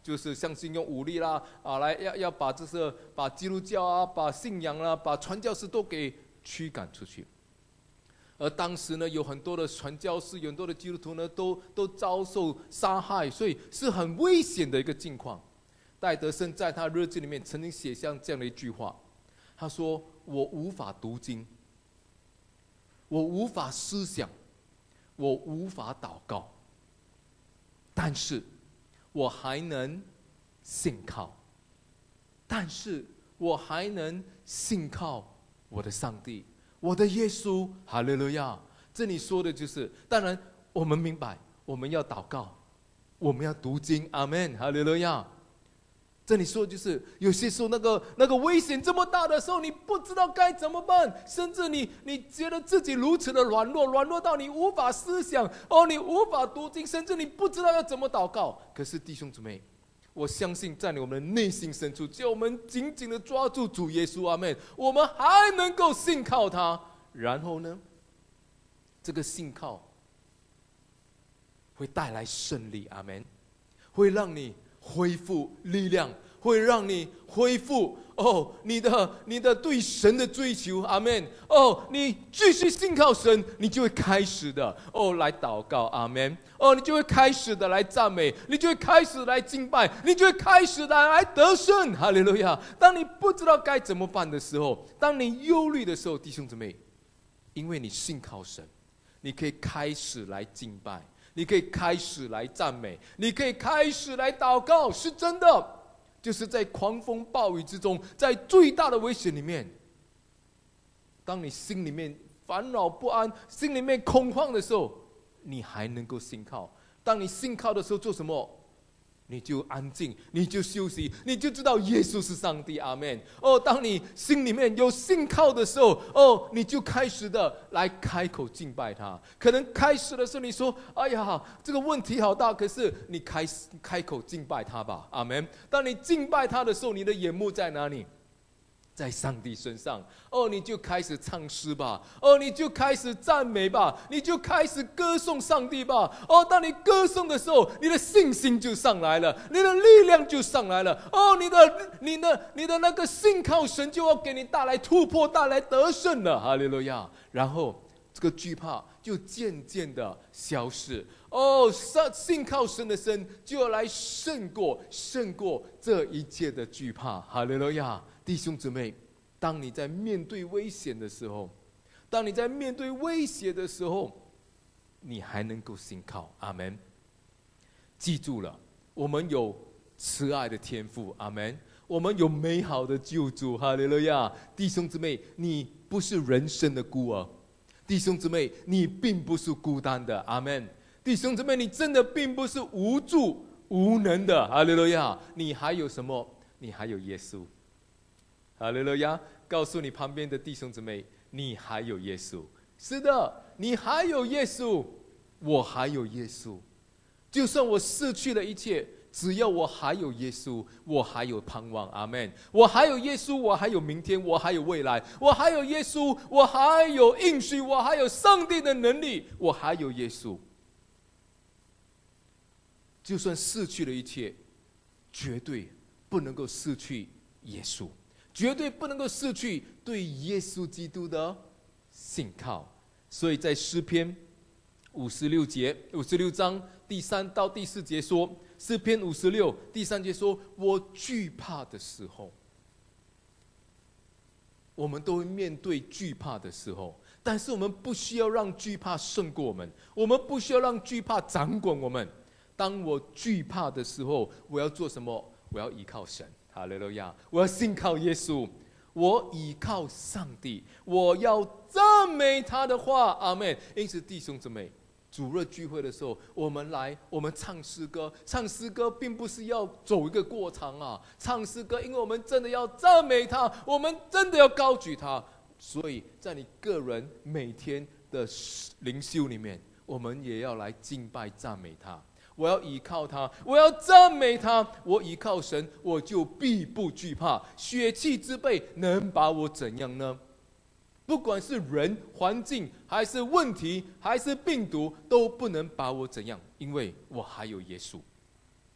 就是相信用武力啦啊，来要要把这些把基督教啊、把信仰啦、把传教士都给驱赶出去。而当时呢，有很多的传教士，有很多的基督徒呢，都都遭受杀害，所以是很危险的一个境况。戴德生在他日记里面曾经写下这样的一句话，他说：“我无法读经，我无法思想，我无法祷告，但是我还能信靠，但是我还能信靠我的上帝。”我的耶稣，哈利路亚！这里说的就是，当然我们明白，我们要祷告，我们要读经，阿们，哈利路亚！这里说的就是，有些时候那个那个危险这么大的时候，你不知道该怎么办，甚至你你觉得自己如此的软弱，软弱到你无法思想，哦，你无法读经，甚至你不知道要怎么祷告。可是弟兄姊妹，我相信在我们的内心深处，只要我们紧紧的抓住主耶稣，阿们，我们还能够信靠他。然后呢，这个信靠会带来胜利，阿们，会让你恢复力量，会让你恢复哦，你的你的对神的追求，阿们。哦，你继续信靠神，你就会开始的哦来祷告，阿们。哦，你就会开始的来赞美，你就会开始来敬拜，你就会开始的来得胜，哈利路亚！当你不知道该怎么办的时候，当你忧虑的时候，弟兄姊妹，因为你信靠神，你可以开始来敬拜，你可以开始来赞美，你可以开始来祷告，是真的。就是在狂风暴雨之中，在最大的危险里面，当你心里面烦恼不安，心里面恐慌的时候，你还能够信靠。当你信靠的时候做什么？你就安静，你就休息，你就知道耶稣是上帝，阿们。哦，当你心里面有信靠的时候，哦，你就开始的来开口敬拜他。可能开始的时候你说：“哎呀，这个问题好大。”可是你开开口敬拜他吧，阿们。当你敬拜他的时候，你的眼目在哪里？在上帝身上。哦，你就开始唱诗吧，哦，你就开始赞美吧，你就开始歌颂上帝吧。哦，当你歌颂的时候，你的信心就上来了，你的力量就上来了。哦，你的你的你的那个信靠神就要给你带来突破，带来得胜了，哈利路亚。然后这个惧怕就渐渐的消失。哦，信靠神的神就要来胜过胜过这一切的惧怕，哈利路亚。弟兄姊妹，当你在面对危险的时候，当你在面对威胁的时候，你还能够信靠，阿们。记住了，我们有慈爱的天父，阿们。我们有美好的救主，哈利路亚。弟兄姊妹，你不是人生的孤儿，弟兄姊妹，你并不是孤单的，阿们。弟兄姊妹，你真的并不是无助无能的，哈利路亚。你还有什么？你还有耶稣。哈利路亚！告诉你旁边的弟兄姊妹，你还有耶稣。是的，你还有耶稣，我还有耶稣。就算我失去了一切，只要我还有耶稣，我还有盼望。阿们！我还有耶稣，我还有明天，我还有未来。我还有耶稣，我还有应许，我还有上帝的能力，我还有耶稣。就算失去了一切，绝对不能够失去耶稣。绝对不能够失去对耶稣基督的信靠。所以在诗篇五十六节五十六章第三到第四节说，诗篇五十六第三节说，我惧怕的时候，我们都会面对惧怕的时候，但是我们不需要让惧怕胜过我们，我们不需要让惧怕掌管我们。当我惧怕的时候，我要做什么？我要依靠神，哈利路亚！我要信靠耶稣，我依靠上帝，我要赞美他的话，阿们。因此，弟兄姊妹，主日聚会的时候，我们来，我们唱诗歌。唱诗歌并不是要走一个过场啊，唱诗歌，因为我们真的要赞美他，我们真的要高举他。所以在你个人每天的灵修里面，我们也要来敬拜赞美他。我要依靠他，我要赞美他。我依靠神，我就必不惧怕。血气之辈能把我怎样呢？不管是人、环境，还是问题，还是病毒，都不能把我怎样，因为我还有耶稣。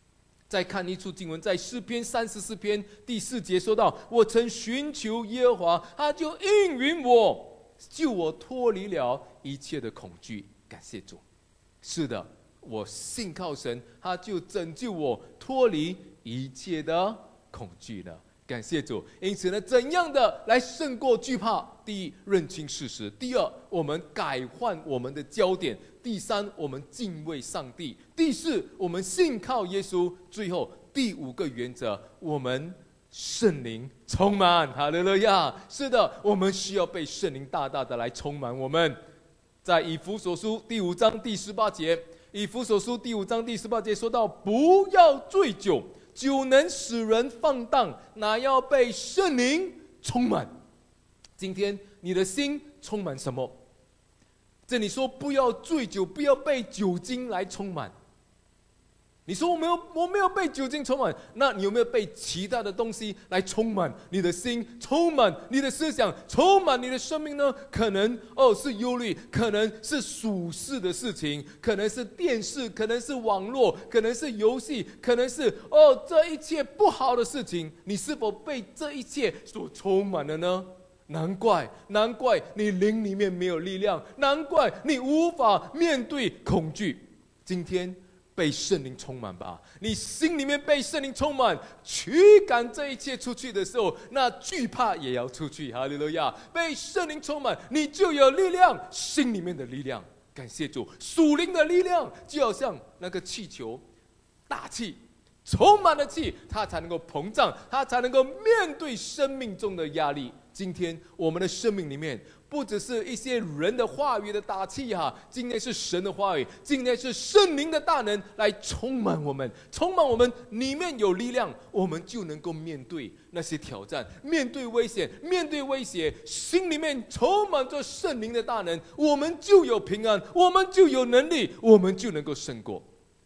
再看一处经文，在诗篇三十四篇第四节说到：“我曾寻求耶和华，他就应允我，救我脱离了一切的恐惧。”感谢主。是的，我信靠神，他就拯救我脱离一切的恐惧了。感谢主。因此呢，怎样的来胜过惧怕？第一，认清事实；第二，我们改换我们的焦点；第三，我们敬畏上帝；第四，我们信靠耶稣；最后第五个原则，我们圣灵充满。哈利路亚！是的，我们需要被圣灵大大的来充满我们。在以弗所书第五章第十八节，以弗所书第五章第十八节说到：“不要醉酒，酒能使人放荡，哪要被圣灵充满。”今天你的心充满什么？这里说不要醉酒，不要被酒精来充满。你说我没有，我没有被酒精充满，那你有没有被其他的东西来充满你的心，充满你的思想，充满你的生命呢？可能哦是忧虑，可能是属世的事情，可能是电视，可能是网络，可能是游戏，可能是哦这一切不好的事情，你是否被这一切所充满了呢？难怪，难怪你灵里面没有力量，难怪你无法面对恐惧。今天被圣灵充满吧，你心里面被圣灵充满，驱赶这一切出去的时候，那惧怕也要出去。哈利路亚！被圣灵充满，你就有力量，心里面的力量。感谢主，属灵的力量就好像那个气球，大气充满了气，它才能够膨胀，它才能够面对生命中的压力。今天我们的生命里面，不只是一些人的话语的打气哈，今天是神的话语，今天是圣灵的大能来充满我们，充满我们里面有力量，我们就能够面对那些挑战，面对危险，面对威胁，心里面充满着圣灵的大能，我们就有平安，我们就有能力，我们就能够胜过。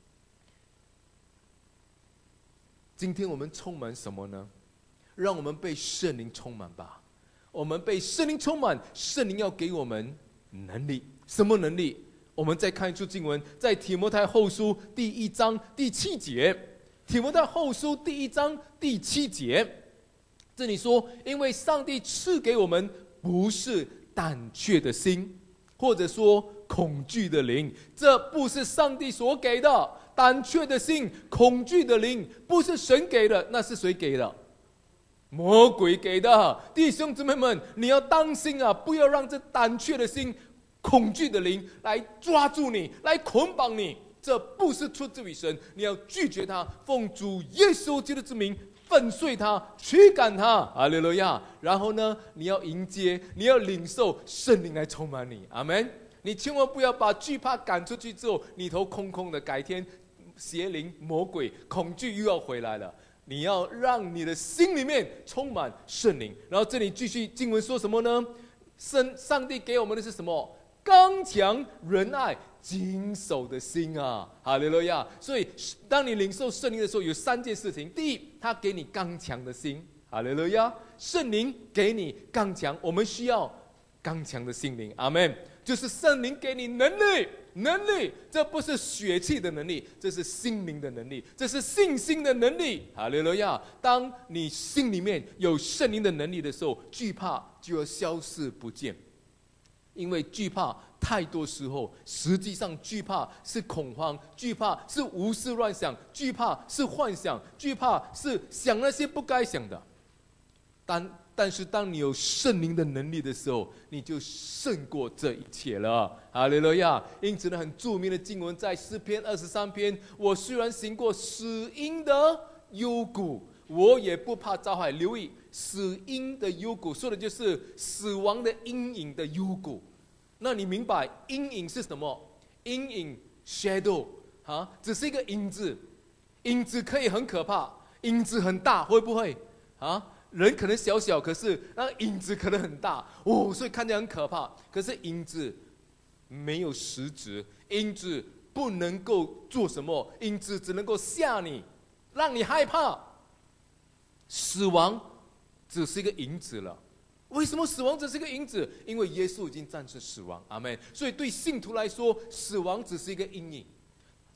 今天我们充满什么呢？让我们被圣灵充满吧。我们被圣灵充满，圣灵要给我们能力。什么能力？我们再看一处经文，在提摩太后书第一章第七节。提摩太后书第一章第七节，这里说：“因为上帝赐给我们不是胆怯的心，或者说恐惧的灵，这不是上帝所给的。胆怯的心、恐惧的灵，不是神给的，那是谁给的？魔鬼给的。弟兄姊妹们，你要当心啊，不要让这胆怯的心、恐惧的灵来抓住你，来捆绑你。这不是出自于神，你要拒绝他，奉主耶稣基督之名粉碎他，驱赶他。哈利路亚！然后呢，你要迎接，你要领受圣灵来充满你。阿们！你千万不要把惧怕赶出去之后，里头空空的，改天邪灵、魔鬼、恐惧又要回来了。你要让你的心里面充满圣灵。然后这里继续经文说什么呢？圣上帝给我们的是什么？刚强、仁爱、谨守的心啊！哈利路亚！所以当你领受圣灵的时候，有三件事情。第一，他给你刚强的心。哈利路亚！圣灵给你刚强，我们需要刚强的心灵。阿们！就是圣灵给你能力。能力，这不是血气的能力，这是心灵的能力，这是信心的能力。哈利路亚！当你心里面有圣灵的能力的时候，惧怕就要消失不见。因为惧怕太多时候，实际上惧怕是恐慌，惧怕是胡思乱想，惧怕是幻想，惧怕是想那些不该想的。但但是当你有圣灵的能力的时候，你就胜过这一切了。哈利路亚！因此呢，很著名的经文在诗篇二十三篇：我虽然行过死荫的幽谷，我也不怕遭害。留意，死荫的幽谷说的就是死亡的阴影的幽谷。那你明白阴影是什么？阴影 shadow 啊，只是一个影子。影子可以很可怕，影子很大，会不会啊？人可能小小，可是那影子可能很大哦，所以看起来很可怕。可是影子没有实质，影子不能够做什么，影子只能够吓你，让你害怕。死亡只是一个影子了。为什么死亡只是一个影子？因为耶稣已经战胜死亡。阿们。所以对信徒来说，死亡只是一个阴影。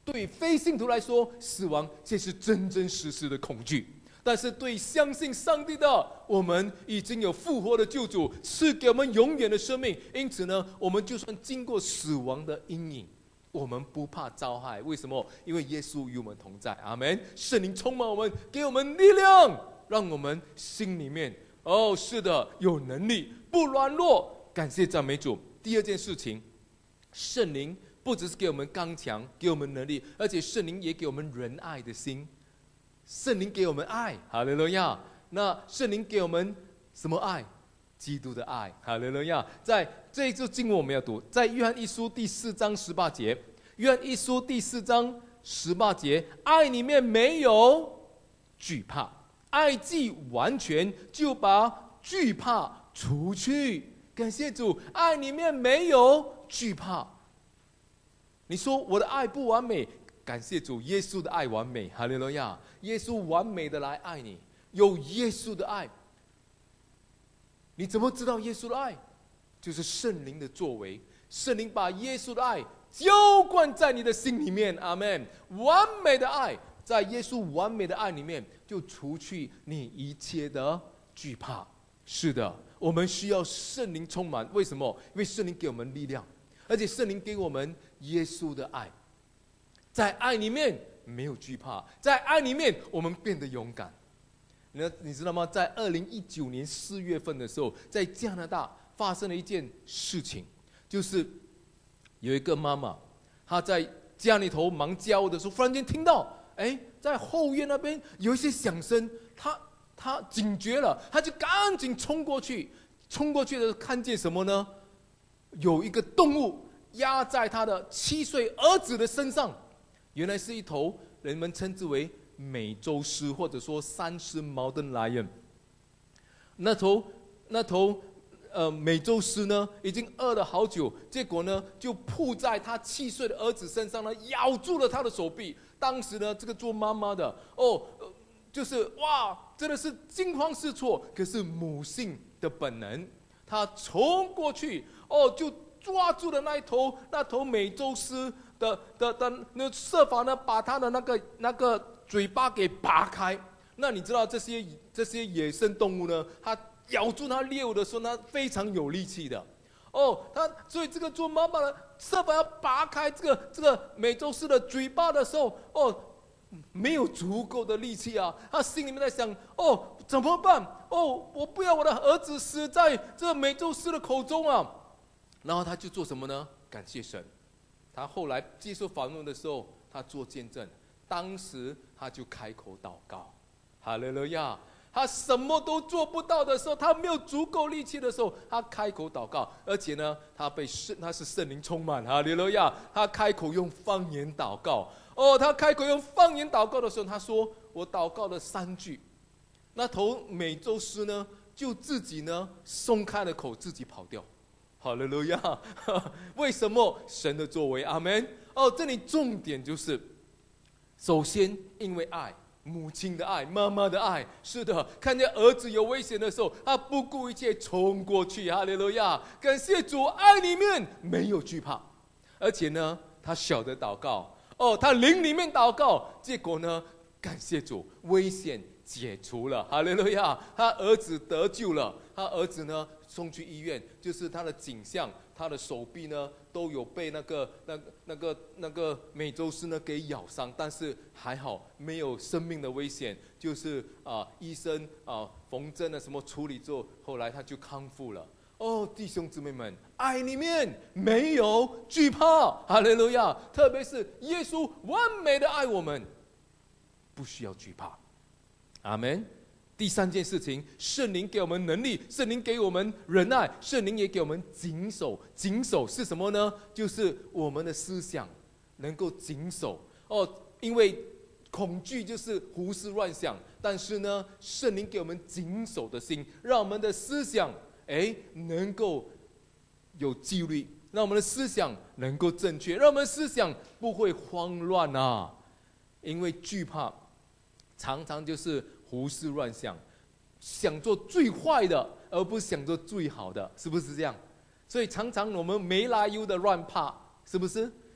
对非信徒来说，死亡却是真真实实的恐惧。但是对相信上帝的，我们已经有复活的救主，赐给我们永远的生命。因此呢，我们就算经过死亡的阴影，我们不怕遭害。为什么？因为耶稣与我们同在。阿们。圣灵充满我们，给我们力量，让我们心里面，哦，是的，有能力，不软弱。感谢赞美主。第二件事情，圣灵不只是给我们刚强，给我们能力，而且圣灵也给我们仁爱的心。圣灵给我们爱，哈利路亚。那圣灵给我们什么爱？基督的爱，哈利路亚。在这一处经文我们要读，在约翰一书第四章十八节。约翰一书第四章十八节，爱里面没有惧怕，爱既完全，就把惧怕除去。感谢主，爱里面没有惧怕。你说我的爱不完美？感谢主，耶稣的爱完美，哈利路亚！耶稣完美的来爱你，有耶稣的爱。你怎么知道耶稣的爱？就是圣灵的作为，圣灵把耶稣的爱浇灌在你的心里面，阿们。完美的爱，在耶稣完美的爱里面，就除去你一切的惧怕。是的，我们需要圣灵充满，为什么？因为圣灵给我们力量，而且圣灵给我们耶稣的爱。在爱里面没有惧怕，在爱里面我们变得勇敢。你你知道吗？在二零一九年四月份的时候，在加拿大发生了一件事情，就是有一个妈妈，她在家里头忙家务的时候，忽然间听到，哎，在后院那边有一些响声，她她警觉了，她就赶紧冲过去，冲过去的时候看见什么呢？有一个动物压在她的七岁儿子的身上。原来是一头人们称之为美洲狮，或者说三狮 Mountain Lion。那头那头呃美洲狮呢，已经饿了好久，结果呢就扑在他七岁的儿子身上呢，咬住了他的手臂。当时呢，这个做妈妈的哦，呃、就是哇，真的是惊慌失措。可是母性的本能，她冲过去哦，就抓住了那一头那头美洲狮。的的的，那设法呢，把他的那个那个嘴巴给拔开。那你知道这些这些野生动物呢，它咬住它猎物的时候呢，非常有力气的。哦，它所以这个做妈妈的设法要拔开这个这个美洲狮的嘴巴的时候，哦，没有足够的力气啊。他心里面在想，哦，怎么办？哦，我不要我的儿子死在这美洲狮的口中啊。然后他就做什么呢？感谢神。他后来接受访问的时候，他做见证。当时他就开口祷告，哈利路亚！他什么都做不到的时候，他没有足够力气的时候，他开口祷告。而且呢，他被圣他是圣灵充满，哈利路亚！他开口用方言祷告。哦，他开口用方言祷告的时候，他说：“我祷告了三句。”那头美洲狮呢，就自己呢松开了口，自己跑掉。哈利路亚！为什么？神的作为，阿们。哦，这里重点就是，首先因为爱，母亲的爱，妈妈的爱，是的，看见儿子有危险的时候，他不顾一切冲过去。哈利路亚！感谢主，爱里面没有惧怕，而且呢，他晓得祷告。哦，他灵里面祷告，结果呢，感谢主，危险解除了。哈利路亚！他儿子得救了，他儿子呢送去医院，就是他的颈项、他的手臂呢都有被那个、那、那个、那个美洲狮呢给咬伤，但是还好没有生命的危险，就是啊、呃，医生啊、呃、缝针啊什么处理之后，后来他就康复了。哦，弟兄姊妹们，爱里面没有惧怕，哈利路亚！特别是耶稣完美的爱我们，不需要惧怕，阿们。第三件事情，圣灵给我们能力，圣灵给我们仁爱，圣灵也给我们谨守。谨守是什么呢？就是我们的思想能够谨守。哦，因为恐惧就是胡思乱想，但是呢，圣灵给我们谨守的心，让我们的思想哎能够有纪律，让我们的思想能够正确，让我们的思想不会慌乱啊。因为惧怕常常就是胡思乱想，想做最坏的，而不是想做最好的，是不是这样？所以常常我们没来由的乱怕，是不是？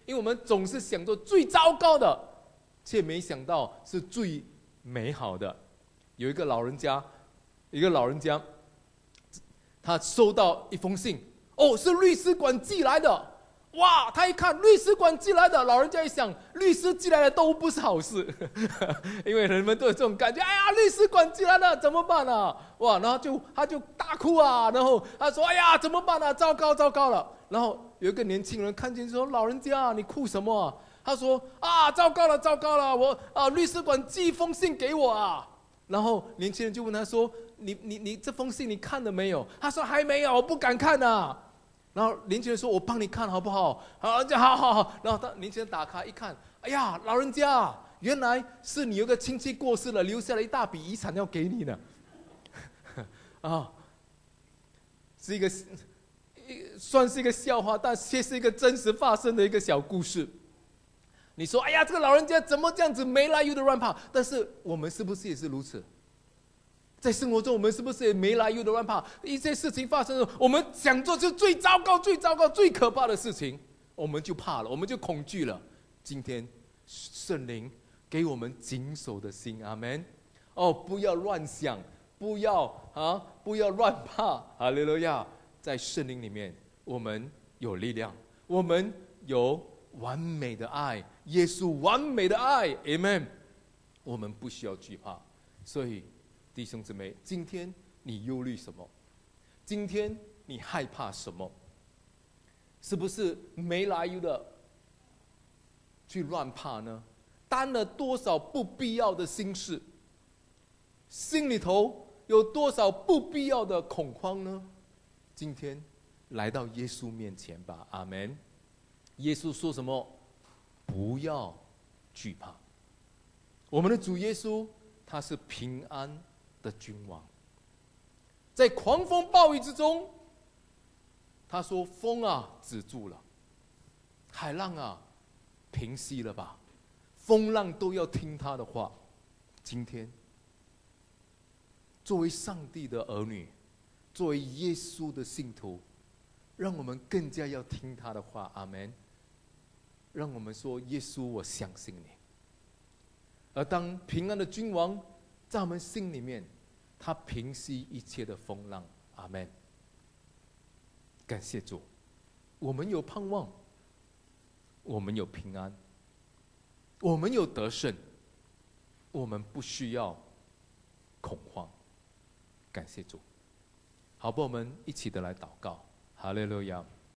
因为我们总是想着最糟糕的，却没想到是最美好的。有一个老人家，一个老人家，他收到一封信，哦，是律师馆寄来的。哇，他一看律师馆寄来的，老人家一想，律师寄来的都不是好事，因为人们都有这种感觉，哎呀，律师馆寄来的怎么办啊？哇，然后就他就大哭啊，然后他说，哎呀，怎么办啊？糟糕糟糕了。然后有一个年轻人看见说，老人家你哭什么啊？他说，啊，糟糕了糟糕了，我啊律师馆寄一封信给我啊。然后年轻人就问他说，你你你这封信你看了没有？他说还没有，我不敢看啊。然后年轻人说：“我帮你看好不好？”好，就好好好。然后他年轻人打开一看，哎呀，老人家，原来是你有个亲戚过世了，留下了一大笔遗产要给你呢。啊，是一个算是一个笑话，但却是一个真实发生的一个小故事。你说：“哎呀，这个老人家怎么这样子没来由的乱跑？”但是我们是不是也是如此？在生活中，我们是不是也没来由的乱跑？一些事情发生了，我们想做就最糟糕、最糟糕、最可怕的事情，我们就怕了，我们就恐惧了。今天圣灵给我们谨守的心，阿们。哦，不要乱想，不要啊，不要乱怕，哈利路亚！在圣灵里面，我们有力量，我们有完美的爱，耶稣完美的爱，阿们。我们不需要惧怕，所以。弟兄姊妹，今天你忧虑什么？今天你害怕什么？是不是没来由的去乱怕呢？担了多少不必要的心事？心里头有多少不必要的恐慌呢？今天来到耶稣面前吧，阿们。耶稣说什么？不要惧怕。我们的主耶稣，他是平安的君王，在狂风暴雨之中，他说：“风啊，止住了；海浪啊，平息了吧。”风浪都要听他的话。今天，作为上帝的儿女，作为耶稣的信徒，让我们更加要听他的话。阿们。让我们说：“耶稣，我相信你。”而当平安的君王在我们心里面，他平息一切的风浪，阿们。感谢主，我们有盼望，我们有平安，我们有得胜，我们不需要恐慌。感谢主，好，我们一起的来祷告，哈利路亚。